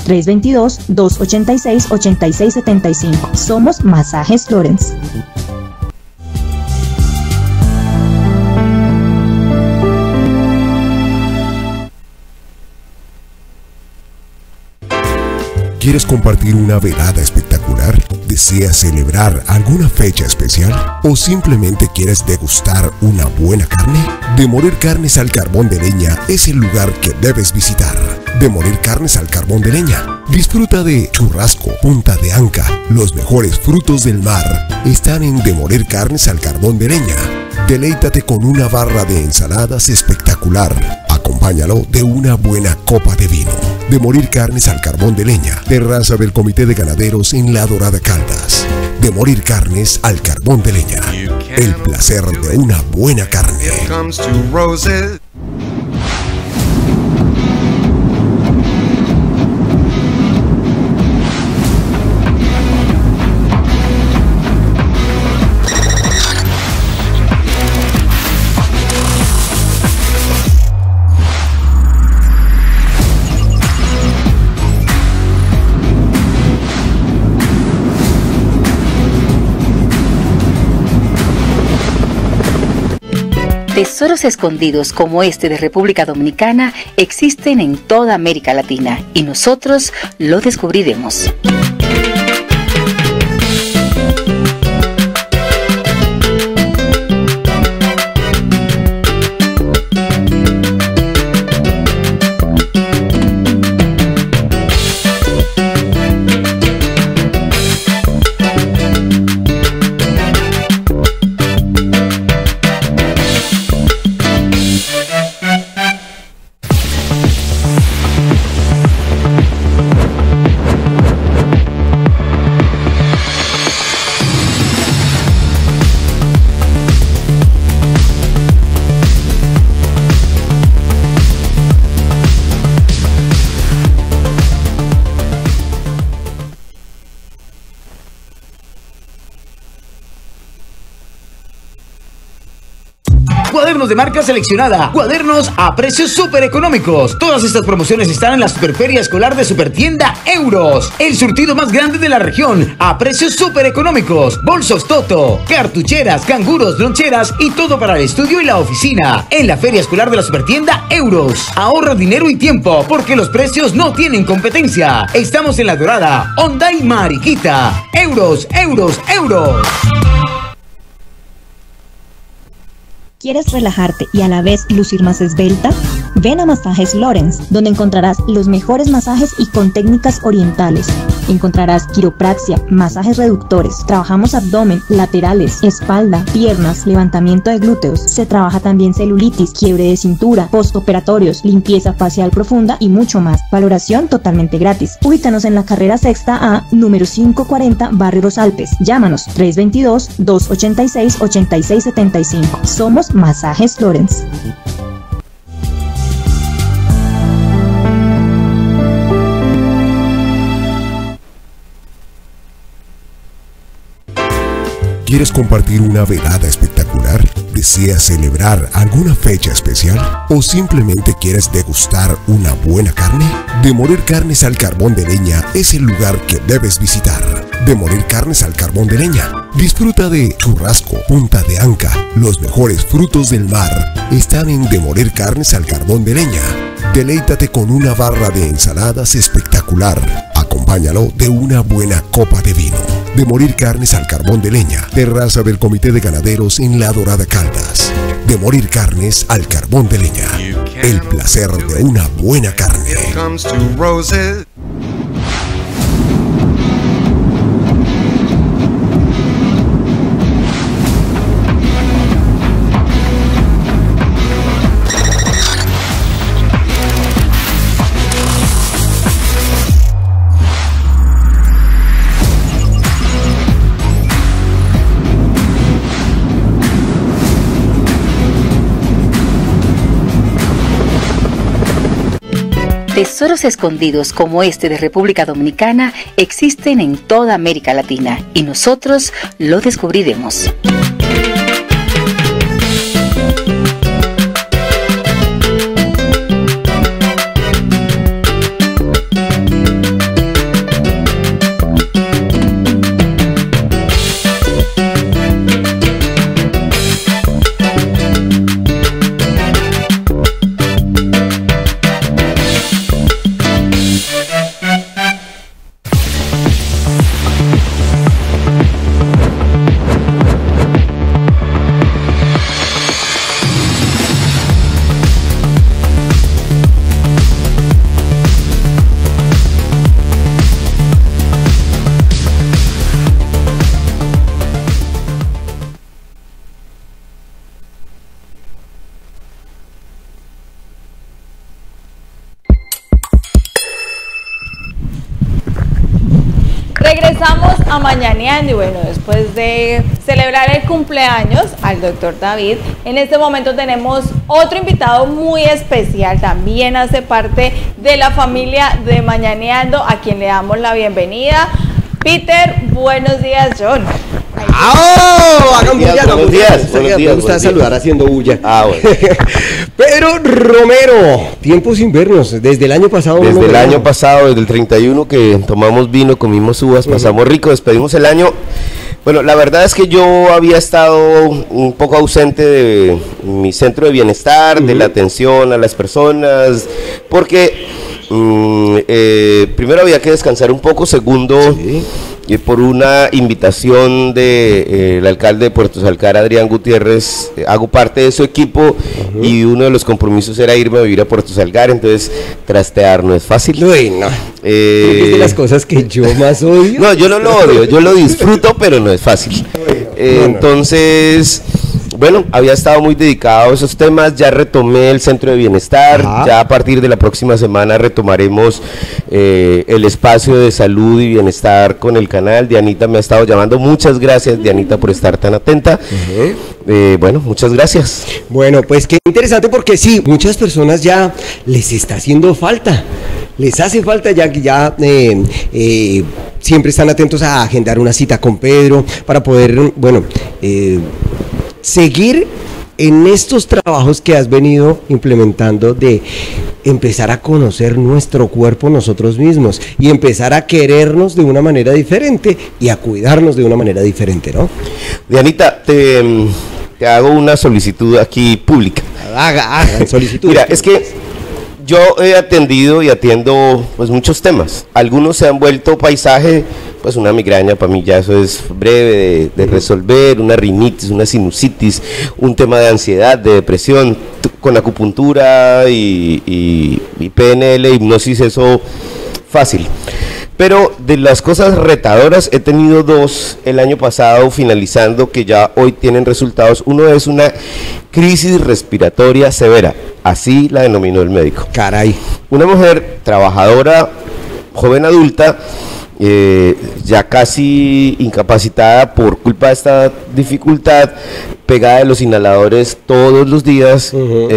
322-286-8675. Somos Masajes Lorenz. ¿Quieres compartir una velada espectacular? ¿Deseas celebrar alguna fecha especial? ¿O simplemente quieres degustar una buena carne? De Morir Carnes al Carbón de Leña es el lugar que debes visitar. De Morir Carnes al Carbón de Leña. Disfruta de churrasco, punta de anca, los mejores frutos del mar. Están en De Morir Carnes al Carbón de Leña. Deleítate con una barra de ensaladas espectacular. Acompáñalo de una buena copa de vino. De Morir Carnes al Carbón de Leña, terraza del Comité de Ganaderos en La Dorada Caldas. De Morir Carnes al Carbón de Leña, el placer de una buena carne. Tesoros escondidos como este de República Dominicana existen en toda América Latina y nosotros lo descubriremos. Cuadernos de marca seleccionada. Cuadernos a precios súper económicos. Todas estas promociones están en la Superferia Escolar de Supertienda Euros. El surtido más grande de la región a precios súper económicos. Bolsos Toto, cartucheras, canguros, loncheras y todo para el estudio y la oficina. En la Feria Escolar de la Supertienda Euros. Ahorra dinero y tiempo porque los precios no tienen competencia. Estamos en La Dorada, Honda y Mariquita. Euros, euros, euros. ¿Quieres relajarte y a la vez lucir más esbelta? Ven a Masajes Lorenz, donde encontrarás los mejores masajes y con técnicas orientales. Encontrarás quiropraxia, masajes reductores, trabajamos abdomen, laterales, espalda, piernas, levantamiento de glúteos. Se trabaja también celulitis, quiebre de cintura, postoperatorios, limpieza facial profunda y mucho más. Valoración totalmente gratis. Ubícanos en la carrera sexta A, número 540, Barrio Los Alpes. Llámanos 322-286-8675. Somos Masajes Lorenz. ¿Quieres compartir una velada espectacular? ¿Deseas celebrar alguna fecha especial? ¿O simplemente quieres degustar una buena carne? De Morir Carnes al Carbón de Leña es el lugar que debes visitar. De Morir Carnes al Carbón de Leña. Disfruta de churrasco, punta de anca, los mejores frutos del mar. Están en De Morir Carnes al Carbón de Leña. Deleítate con una barra de ensaladas espectacular. Acompáñalo de una buena copa de vino. De Morir Carnes al Carbón de Leña, terraza del Comité de Ganaderos en La Dorada Caldas. De Morir Carnes al Carbón de Leña, el placer de una buena carne. Tesoros escondidos como este de República Dominicana existen en toda América Latina y nosotros lo descubriremos. Regresamos a Mañaneando y bueno, después de celebrar el cumpleaños al doctor David, en este momento tenemos otro invitado muy especial, también hace parte de la familia de Mañaneando, a quien le damos la bienvenida. Peter, buenos días, John. Buenos días. Me gusta saludar haciendo bulla. Bueno. Pedro Romero, tiempos sin vernos, desde el año pasado. Desde el año pasado, desde el 31 que tomamos vino, comimos uvas, pasamos rico, despedimos el año. Bueno, la verdad es que yo había estado un poco ausente de mi centro de bienestar, de la atención a las personas, porque primero había que descansar un poco, segundo, por una invitación del alcalde de Puerto Salcar, Adrián Gutiérrez, hago parte de su equipo y uno de los compromisos era irme a vivir a Puerto Salcar, entonces trastear no es fácil. Uy, no. Es de las cosas que yo más odio. No, yo no lo odio, yo lo disfruto, pero no es fácil. Entonces, bueno, había estado muy dedicado a esos temas, ya retomé el centro de bienestar, ya a partir de la próxima semana retomaremos el espacio de salud y bienestar con el canal. Dianita me ha estado llamando, muchas gracias Dianita por estar tan atenta. Bueno, muchas gracias. Bueno, pues qué interesante porque sí, muchas personas ya les está haciendo falta. Les hace falta ya que siempre están atentos a agendar una cita con Pedro para poder, seguir en estos trabajos que has venido implementando de empezar a conocer nuestro cuerpo nosotros mismos y empezar a querernos de una manera diferente y a cuidarnos de una manera diferente, ¿no? Dianita, te hago una solicitud aquí pública. Hagan solicitud. Mira, es que yo he atendido y atiendo pues muchos temas. Algunos se han vuelto paisaje, pues una migraña para mí ya eso es breve de resolver, una rinitis, una sinusitis, un tema de ansiedad, de depresión, con acupuntura y PNL, hipnosis, eso fácil. Pero de las cosas retadoras he tenido dos el año pasado finalizando que ya hoy tienen resultados. Uno es una crisis respiratoria severa, así la denominó el médico. Caray. Una mujer trabajadora, joven adulta, ya casi incapacitada por culpa de esta dificultad, pegada de los inhaladores todos los días,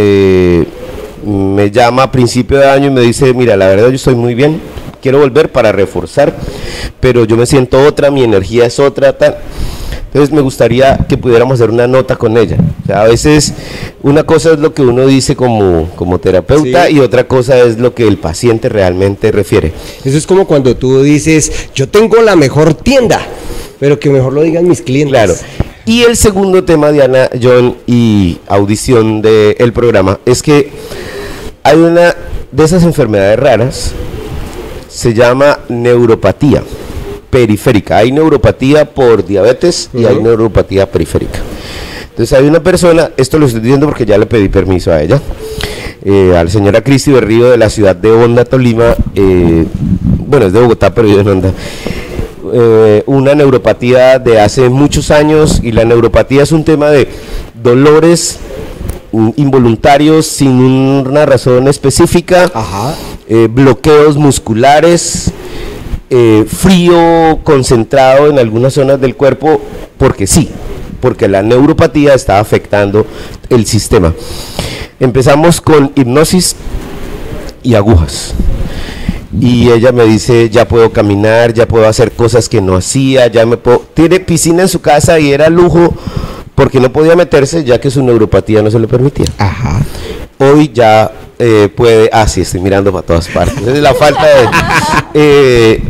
me llama a principio de año y me dice, mira, la verdad yo estoy muy bien, quiero volver para reforzar, pero yo me siento otra, mi energía es otra, tal. Entonces me gustaría que pudiéramos hacer una nota con ella. O sea, a veces una cosa es lo que uno dice como terapeuta y otra cosa es lo que el paciente realmente refiere. Eso es como cuando tú dices, yo tengo la mejor tienda, pero que mejor lo digan mis clientes. Claro. Y el segundo tema, Diana, John y audición del programa, es que hay una de esas enfermedades raras, se llama neuropatía periférica. Hay neuropatía por diabetes y hay neuropatía periférica. Entonces hay una persona, esto lo estoy diciendo porque ya le pedí permiso a ella, a la señora Cristi Berrío de la ciudad de Honda, Tolima, bueno, es de Bogotá, pero vive en Honda, una neuropatía de hace muchos años, y la neuropatía es un tema de dolores involuntarios sin una razón específica, bloqueos musculares, frío concentrado en algunas zonas del cuerpo, porque sí, porque la neuropatía está afectando el sistema. Empezamos con hipnosis y agujas. Y ella me dice, ya puedo caminar, ya puedo hacer cosas que no hacía, tiene piscina en su casa y era lujo porque no podía meterse ya que su neuropatía no se le permitía. Ajá. Hoy ya puede, sí, estoy mirando para todas partes, es la falta de...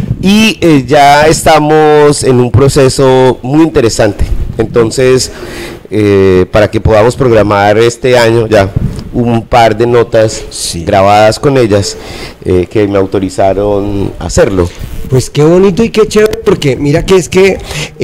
ya estamos en un proceso muy interesante, entonces para que podamos programar este año ya un par de notas grabadas con ellas que me autorizaron a hacerlo. Pues qué bonito y qué chévere, porque mira que es que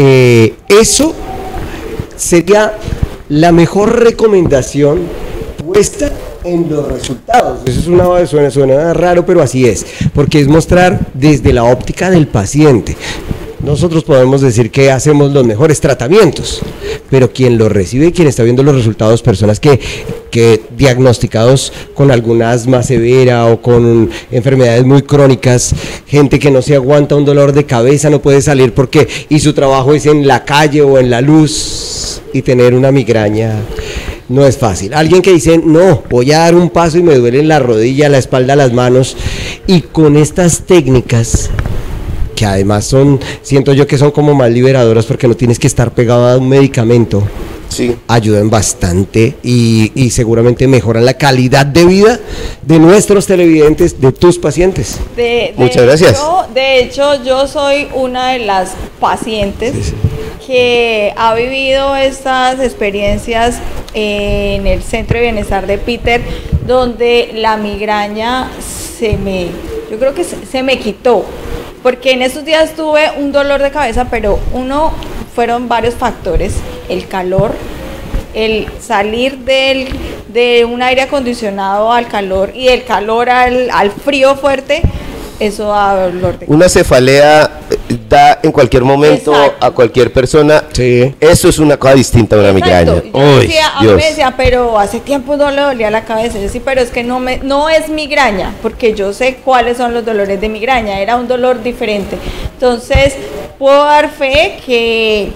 eso sería la mejor recomendación puesta en los resultados. Eso es suena raro, pero así es, porque es mostrar desde la óptica del paciente. Nosotros podemos decir que hacemos los mejores tratamientos, pero quien lo recibe y quien está viendo los resultados, personas que diagnosticados con alguna asma severa o con enfermedades muy crónicas, gente que no se aguanta un dolor de cabeza, no puede salir y su trabajo es en la calle o en la luz, y tener una migraña no es fácil. Alguien que dice, no, voy a dar un paso y me duelen la rodilla, la espalda, las manos, y con estas técnicas que además siento yo que son como más liberadoras porque no tienes que estar pegado a un medicamento, ayudan bastante y seguramente mejoran la calidad de vida de nuestros televidentes, de tus pacientes. Muchas gracias. De hecho, yo soy una de las pacientes que ha vivido estas experiencias en el Centro de Bienestar de Peter, donde la migraña yo creo que se me quitó. Porque en estos días tuve un dolor de cabeza, pero fueron varios factores: el calor, el salir de un aire acondicionado al calor y del calor al frío fuerte, eso da dolor de cabeza. Una cefalea da en cualquier momento. Exacto. A cualquier persona. Sí. Eso es una cosa distinta a una migraña. A mí me decía, pero hace tiempo no le dolía la cabeza. Yo sí, pero es que no es migraña, porque yo sé cuáles son los dolores de migraña. Era un dolor diferente. Entonces, puedo dar fe que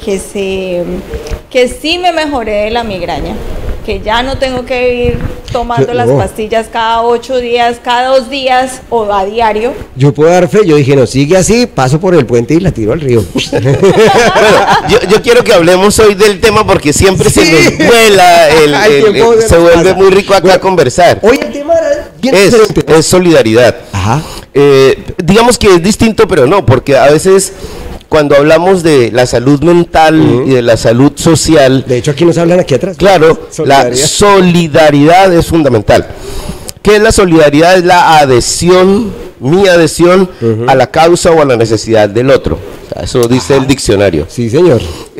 sí me mejoré de la migraña, que ya no tengo que ir tomando las pastillas cada 8 días, cada 2 días o a diario. Yo puedo dar fe, yo dije, no, sigue así, paso por el puente y la tiro al río. Bueno, yo quiero que hablemos hoy del tema porque siempre se nos vuela, se vuelve muy rico acá conversar. Hoy el tema es solidaridad. Ajá. Digamos que es distinto, pero no, porque a veces cuando hablamos de la salud mental y de la salud social, de hecho aquí nos hablan aquí atrás. Claro, la solidaridad es fundamental. ¿Qué es la solidaridad? Es la adhesión, mi adhesión a la causa o a la necesidad del otro. O sea, eso dice el diccionario. Sí, señor.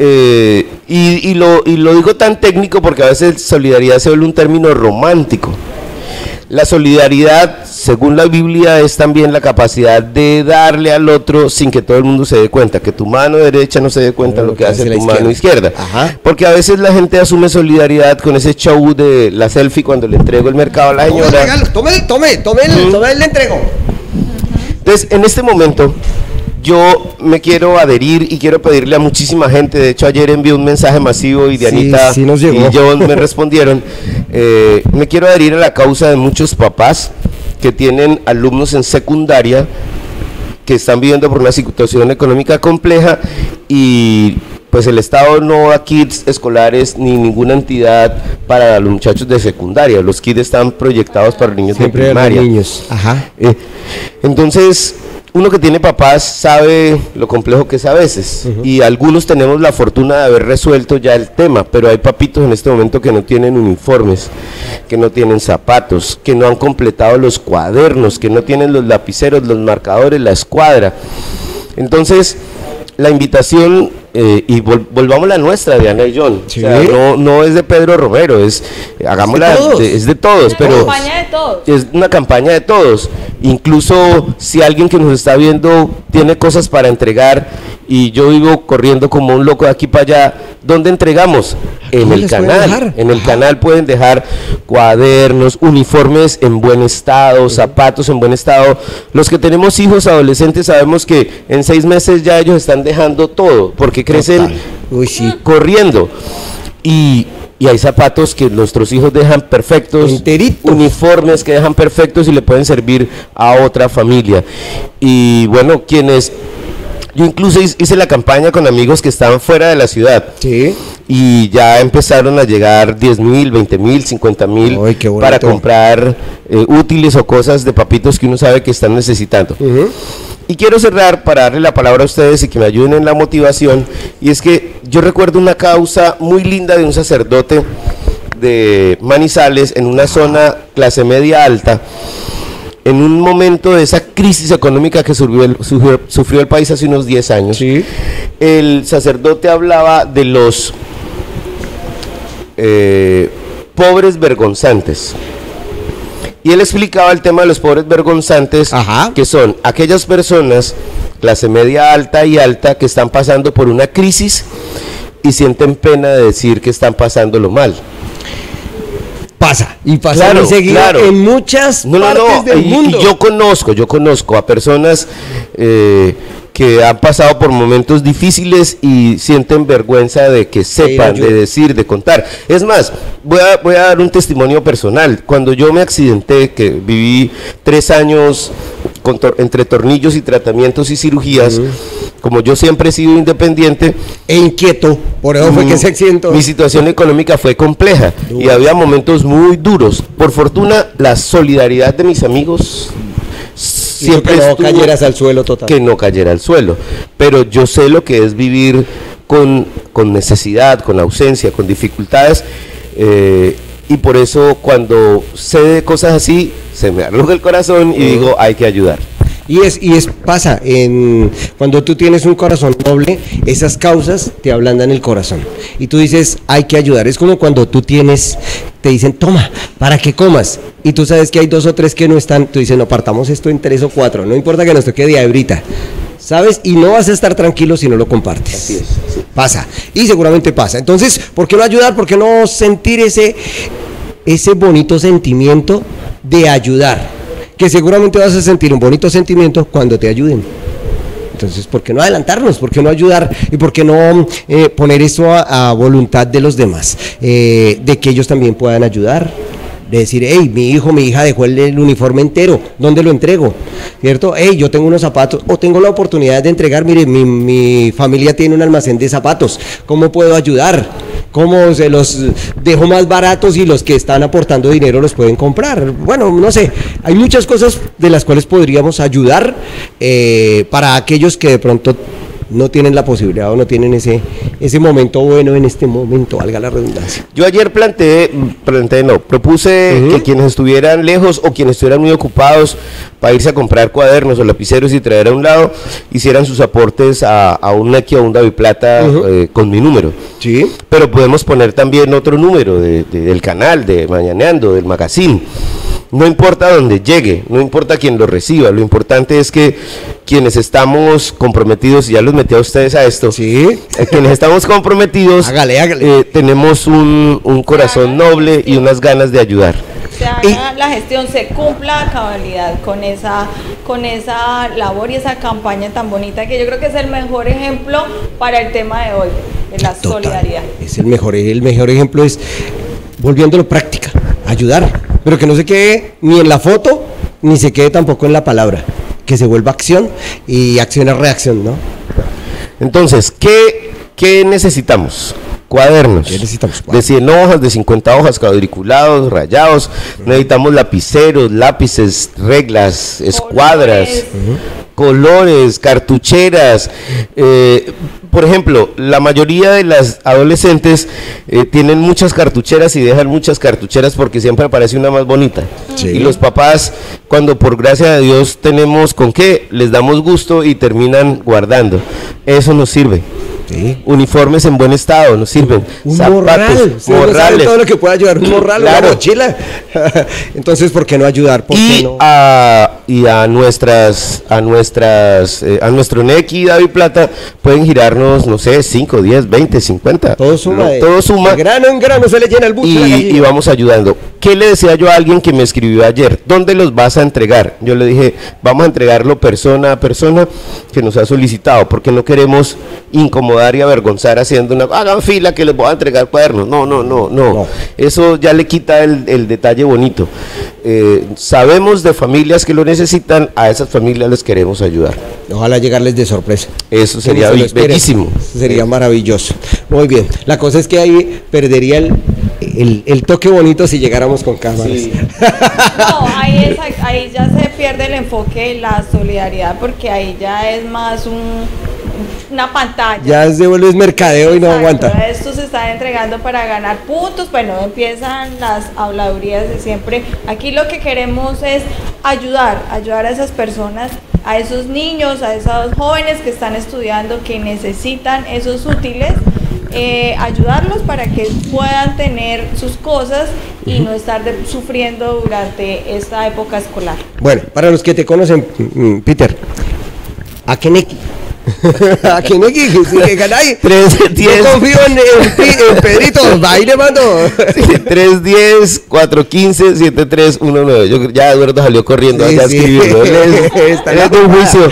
Y lo digo tan técnico porque a veces solidaridad se vuelve un término romántico. La solidaridad, según la Biblia, es también la capacidad de darle al otro sin que todo el mundo se dé cuenta, que tu mano derecha no se dé cuenta de lo que hace tu mano izquierda. Ajá. Porque a veces la gente asume solidaridad con ese show de la selfie cuando le entrego el mercado a la señora. Tome, le entrego. Entonces, en este momento, yo me quiero adherir y quiero pedirle a muchísima gente. De hecho, ayer envié un mensaje masivo y Dianita y John me respondieron. Me quiero adherir a la causa de muchos papás que tienen alumnos en secundaria que están viviendo por una situación económica compleja y pues el Estado no da kits escolares ni ninguna entidad para los muchachos de secundaria. Los kits están proyectados para niños de primaria. Ajá. Entonces, uno que tiene papás sabe lo complejo que es a veces, y algunos tenemos la fortuna de haber resuelto ya el tema, pero hay papitos en este momento que no tienen uniformes, que no tienen zapatos, que no han completado los cuadernos, que no tienen los lapiceros, los marcadores, la escuadra. Entonces, la invitación, y volvamos a la nuestra, Diana y John, sí. O sea, no es de Pedro Romero, hagámosla, es de todos, pero campaña de todos. Es una campaña de todos. Incluso si alguien que nos está viendo tiene cosas para entregar y yo vivo corriendo como un loco de aquí para allá, ¿dónde entregamos? En el canal. En el canal pueden dejar cuadernos, uniformes en buen estado, zapatos en buen estado. Los que tenemos hijos adolescentes sabemos que en 6 meses ya ellos están dejando todo porque crecen corriendo. y hay zapatos que nuestros hijos dejan perfectos, enteritos, uniformes que dejan perfectos y le pueden servir a otra familia. Y bueno, yo incluso hice la campaña con amigos que estaban fuera de la ciudad. Sí. Y ya empezaron a llegar 10.000, 20.000, 50.000 para comprar útiles o cosas de papitos que uno sabe que están necesitando. Y quiero cerrar para darle la palabra a ustedes y que me ayuden en la motivación. Y es que yo recuerdo una causa muy linda de un sacerdote de Manizales en una zona clase media alta. En un momento de esa crisis económica que sufrió el país hace unos 10 años, sí, el sacerdote hablaba de los pobres vergonzantes. Y él explicaba el tema de los pobres vergonzantes, que son aquellas personas, clase media alta y alta, que están pasando por una crisis y sienten pena de decir que están pasándolo mal. Pasa, y pasa muy seguido en muchas partes del mundo. Y yo conozco a personas que han pasado por momentos difíciles y sienten vergüenza de que sepan, de decir, de contar. Es más, voy a dar un testimonio personal. Cuando yo me accidenté, que viví 3 años entre tornillos y tratamientos y cirugías, como yo siempre he sido independiente e inquieto, por eso fue que se accidentó. Mi situación económica fue compleja y había momentos muy duros. Por fortuna, la solidaridad de mis amigos siempre que no cayeras al suelo total. Que no cayera al suelo. Pero yo sé lo que es vivir con necesidad, con ausencia, con dificultades. Y por eso cuando sé de cosas así, se me arruga el corazón y digo, hay que ayudar. Pasa, cuando tú tienes un corazón noble, esas causas te ablandan el corazón. Y tú dices, hay que ayudar. Es como cuando te dicen, toma, para que comas. Y tú sabes que hay 2 o 3 que no están, tú dices, no, partamos esto en 3 o 4, no importa que nos toque de ahorita. ¿Sabes? Y no vas a estar tranquilo si no lo compartes. Así es. Sí. Pasa, y seguramente pasa. Entonces, ¿por qué no ayudar? ¿Por qué no sentir ese bonito sentimiento de ayudar? Que seguramente vas a sentir un bonito sentimiento cuando te ayuden. Entonces, ¿por qué no adelantarnos? ¿Por qué no ayudar? ¿Y por qué no poner eso a voluntad de los demás? De que ellos también puedan ayudar. De decir, hey, mi hijo, mi hija dejó el uniforme entero, ¿dónde lo entrego? ¿Cierto? Hey, yo tengo unos zapatos, o tengo la oportunidad de entregar, mire, mi familia tiene un almacén de zapatos, ¿cómo puedo ayudar? ¿Cómo se los dejo más baratos y los que están aportando dinero los pueden comprar? Bueno, no sé, hay muchas cosas de las cuales podríamos ayudar para aquellos que de pronto no tienen la posibilidad o no tienen ese momento bueno en este momento, valga la redundancia. Yo ayer propuse que quienes estuvieran lejos o quienes estuvieran muy ocupados para irse a comprar cuadernos o lapiceros y traer a un lado, hicieran sus aportes a un Nike o un David Plata con mi número. Sí. Pero podemos poner también otro número del canal, de Mañaneando, del magazine. No importa dónde llegue, no importa quién lo reciba, lo importante es que quienes estamos comprometidos, y ya los metí a ustedes a esto, ¿sí? Quienes estamos comprometidos, hágale. Tenemos un corazón noble y unas ganas de ayudar. Se haga la gestión, se cumpla a cabalidad con esa labor y esa campaña tan bonita, que yo creo que es el mejor ejemplo para el tema de hoy, de la solidaridad. Es el mejor ejemplo es volviéndolo práctica, ayudar, pero que no se quede ni en la foto, ni se quede tampoco en la palabra, que se vuelva acción, y acción es reacción, ¿no? Entonces, ¿qué necesitamos? Cuadernos. ¿Qué necesitamos? De 100 hojas, de 50 hojas, cuadriculados, rayados. Necesitamos lapiceros, lápices, reglas, escuadras, colores, cartucheras. Por ejemplo, la mayoría de las adolescentes tienen muchas cartucheras y dejan muchas cartucheras porque siempre aparece una más bonita. Sí. Y los papás, cuando por gracia de Dios tenemos con qué, les damos gusto y terminan guardando. Eso nos sirve. Sí. Uniformes en buen estado nos sirven. Un zapatos, morrales, todo lo que pueda ayudar, un morral, claro. Una mochila. Entonces, ¿por qué no ayudar? ¿Por qué no? nuestro NECI David Plata pueden girarnos, no sé, 5, 10, 20, 50. Todo suma. Todo suma. De grano en grano se le llena el busto. Y vamos ayudando. ¿Qué le decía yo a alguien que me escribió ayer? ¿Dónde los vas a entregar? Yo le dije, vamos a entregarlo persona a persona que nos ha solicitado, porque no queremos incomodar y avergonzar haciendo hagan fila que les voy a entregar cuadernos. No. Eso ya le quita el detalle bonito. Sabemos de familias que lo necesitan, a esas familias les queremos ayudar. Ojalá llegarles de sorpresa. Eso sería bellísimo. Sería maravilloso. Muy bien. La cosa es que ahí perdería el toque bonito si llegáramos con cámaras. Sí. No, ahí ya se pierde el enfoque, la solidaridad, porque ahí ya es más una pantalla. Ya se vuelve mercadeo y no aguanta. Esto se está entregando para ganar puntos, pues no empiezan las habladurías de siempre. Aquí lo que queremos es ayudar a esas personas, a esos niños, a esos jóvenes que están estudiando, que necesitan esos útiles, ayudarlos para que puedan tener sus cosas y no estar sufriendo durante esta época escolar. Bueno, para los que te conocen, Peter, ¿a qué NECI? ¿A qué NECI? Si ganáis, 310. Yo confío en Pedrito, ahí le mando. 310-415-7319. Ya Eduardo salió corriendo a escribirlo. Está en un juicio.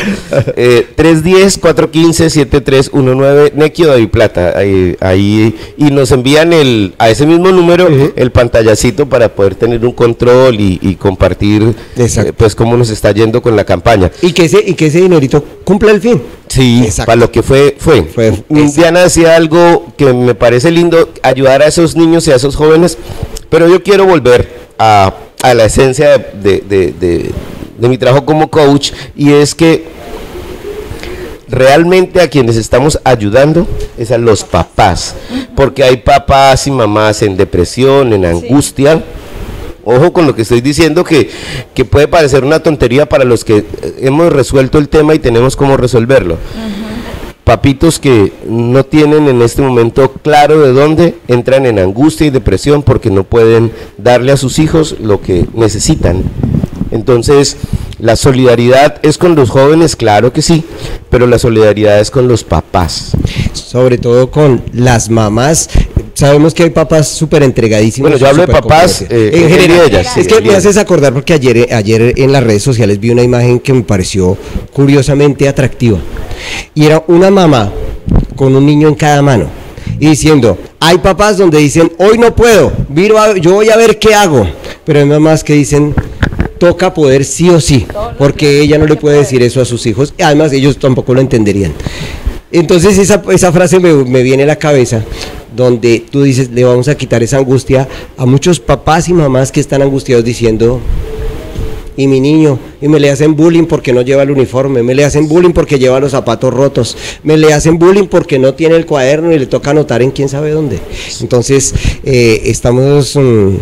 310-415-7319. NECI David Plata. Ahí y nos envían a ese mismo número el pantallacito para poder tener un control y compartir pues cómo nos está yendo con la campaña. Y que ese dinerito cumpla el fin. Sí, para lo que fue. Diana decía algo que me parece lindo, ayudar a esos niños y a esos jóvenes, pero yo quiero volver a la esencia de mi trabajo como coach, y es que realmente a quienes estamos ayudando es a los papás, porque hay papás y mamás en depresión, en angustia. Ojo con lo que estoy diciendo, que puede parecer una tontería para los que hemos resuelto el tema y tenemos cómo resolverlo. Papitos que no tienen en este momento claro de dónde, entran en angustia y depresión porque no pueden darle a sus hijos lo que necesitan. Entonces, la solidaridad es con los jóvenes, claro que sí, pero la solidaridad es con los papás. Sobre todo con las mamás. Sabemos que hay papás súper entregadísimos. Bueno, yo hablo de papás en general. Es que me haces acordar porque ayer en las redes sociales vi una imagen que me pareció curiosamente atractiva. Y era una mamá con un niño en cada mano y diciendo, hay papás donde dicen, hoy no puedo, yo voy a ver qué hago. Pero hay mamás que dicen, toca poder sí o sí, porque ella no le puede decir eso a sus hijos. Y además ellos tampoco lo entenderían. Entonces esa frase me viene a la cabeza, donde tú dices, le vamos a quitar esa angustia a muchos papás y mamás que están angustiados diciendo, y mi niño, y me le hacen bullying porque no lleva el uniforme, me le hacen bullying porque lleva los zapatos rotos, me le hacen bullying porque no tiene el cuaderno y le toca anotar en quién sabe dónde. Entonces estamos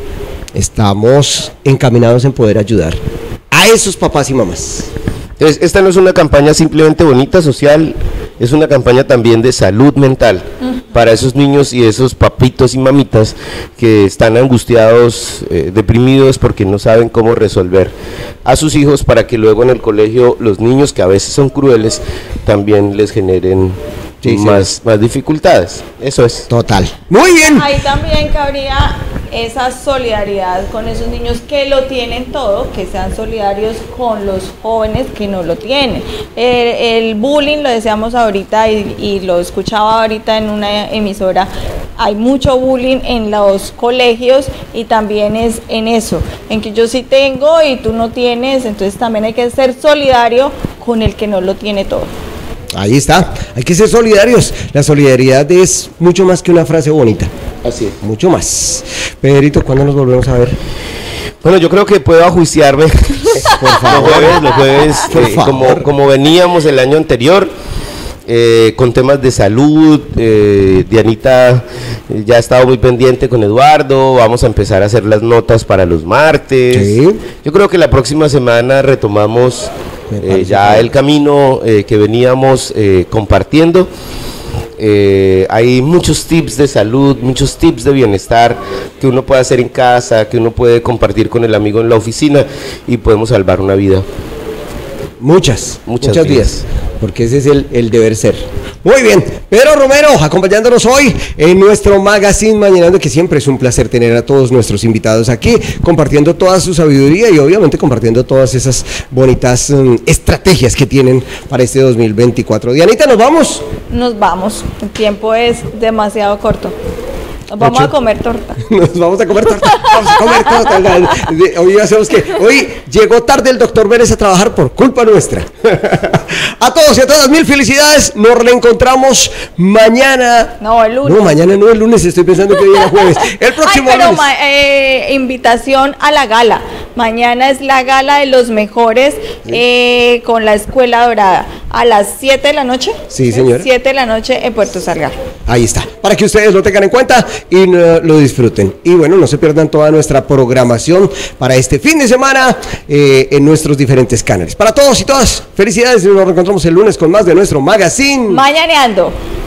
encaminados en poder ayudar a esos papás y mamás. Entonces, esta no es una campaña simplemente bonita, social, es una campaña también de salud mental para esos niños y esos papitos y mamitas que están angustiados, deprimidos porque no saben cómo resolver a sus hijos, para que luego en el colegio los niños, que a veces son crueles, también les generen más dificultades. Eso es. Total. Muy bien. Ahí también cabría esa solidaridad con esos niños que lo tienen todo, que sean solidarios con los jóvenes que no lo tienen. El bullying, lo decíamos ahorita y lo escuchaba ahorita en una emisora, hay mucho bullying en los colegios y también es en eso, en que yo sí tengo y tú no tienes, entonces también hay que ser solidario con el que no lo tiene todo. Ahí está, hay que ser solidarios. La solidaridad es mucho más que una frase bonita. Así es. Mucho más. Pedrito, ¿cuándo nos volvemos a ver? Bueno, yo creo que puedo ajuiciarme por favor. Los jueves como veníamos el año anterior, con temas de salud. Dianita ya ha estado muy pendiente con Eduardo, vamos a empezar a hacer las notas para los martes. Sí. Yo creo que la próxima semana retomamos ya el camino que veníamos compartiendo. Hay muchos tips de salud, muchos tips de bienestar que uno puede hacer en casa, que uno puede compartir con el amigo en la oficina y podemos salvar una vida. Muchas Muchas vías, porque ese es el deber ser. Muy bien, Pedro Romero acompañándonos hoy en nuestro Magazine Mañanando, que siempre es un placer tener a todos nuestros invitados aquí, compartiendo toda su sabiduría y obviamente compartiendo todas esas bonitas estrategias que tienen para este 2024. Dianita, ¿nos vamos? Nos vamos, el tiempo es demasiado corto. Nos vamos a comer torta. Nos vamos a comer torta. Vamos a comer torta. Hoy hacemos que hoy llegó tarde el doctor Vélez a trabajar por culpa nuestra. A todos y a todas, mil felicidades. Nos reencontramos mañana. No, el lunes. No, mañana no, el lunes. Estoy pensando que hoy era jueves. El próximo lunes. Invitación a la gala. Mañana es la gala de los mejores con la Escuela Dorada. A las 7 de la noche. Sí, señora. 7 de la noche en Puerto Salgar. Ahí está. Para que ustedes lo tengan en cuenta y lo disfruten. Y bueno, no se pierdan toda nuestra programación para este fin de semana en nuestros diferentes canales. Para todos y todas, felicidades y nos reencontramos el lunes con más de nuestro Magazine Mañaneando.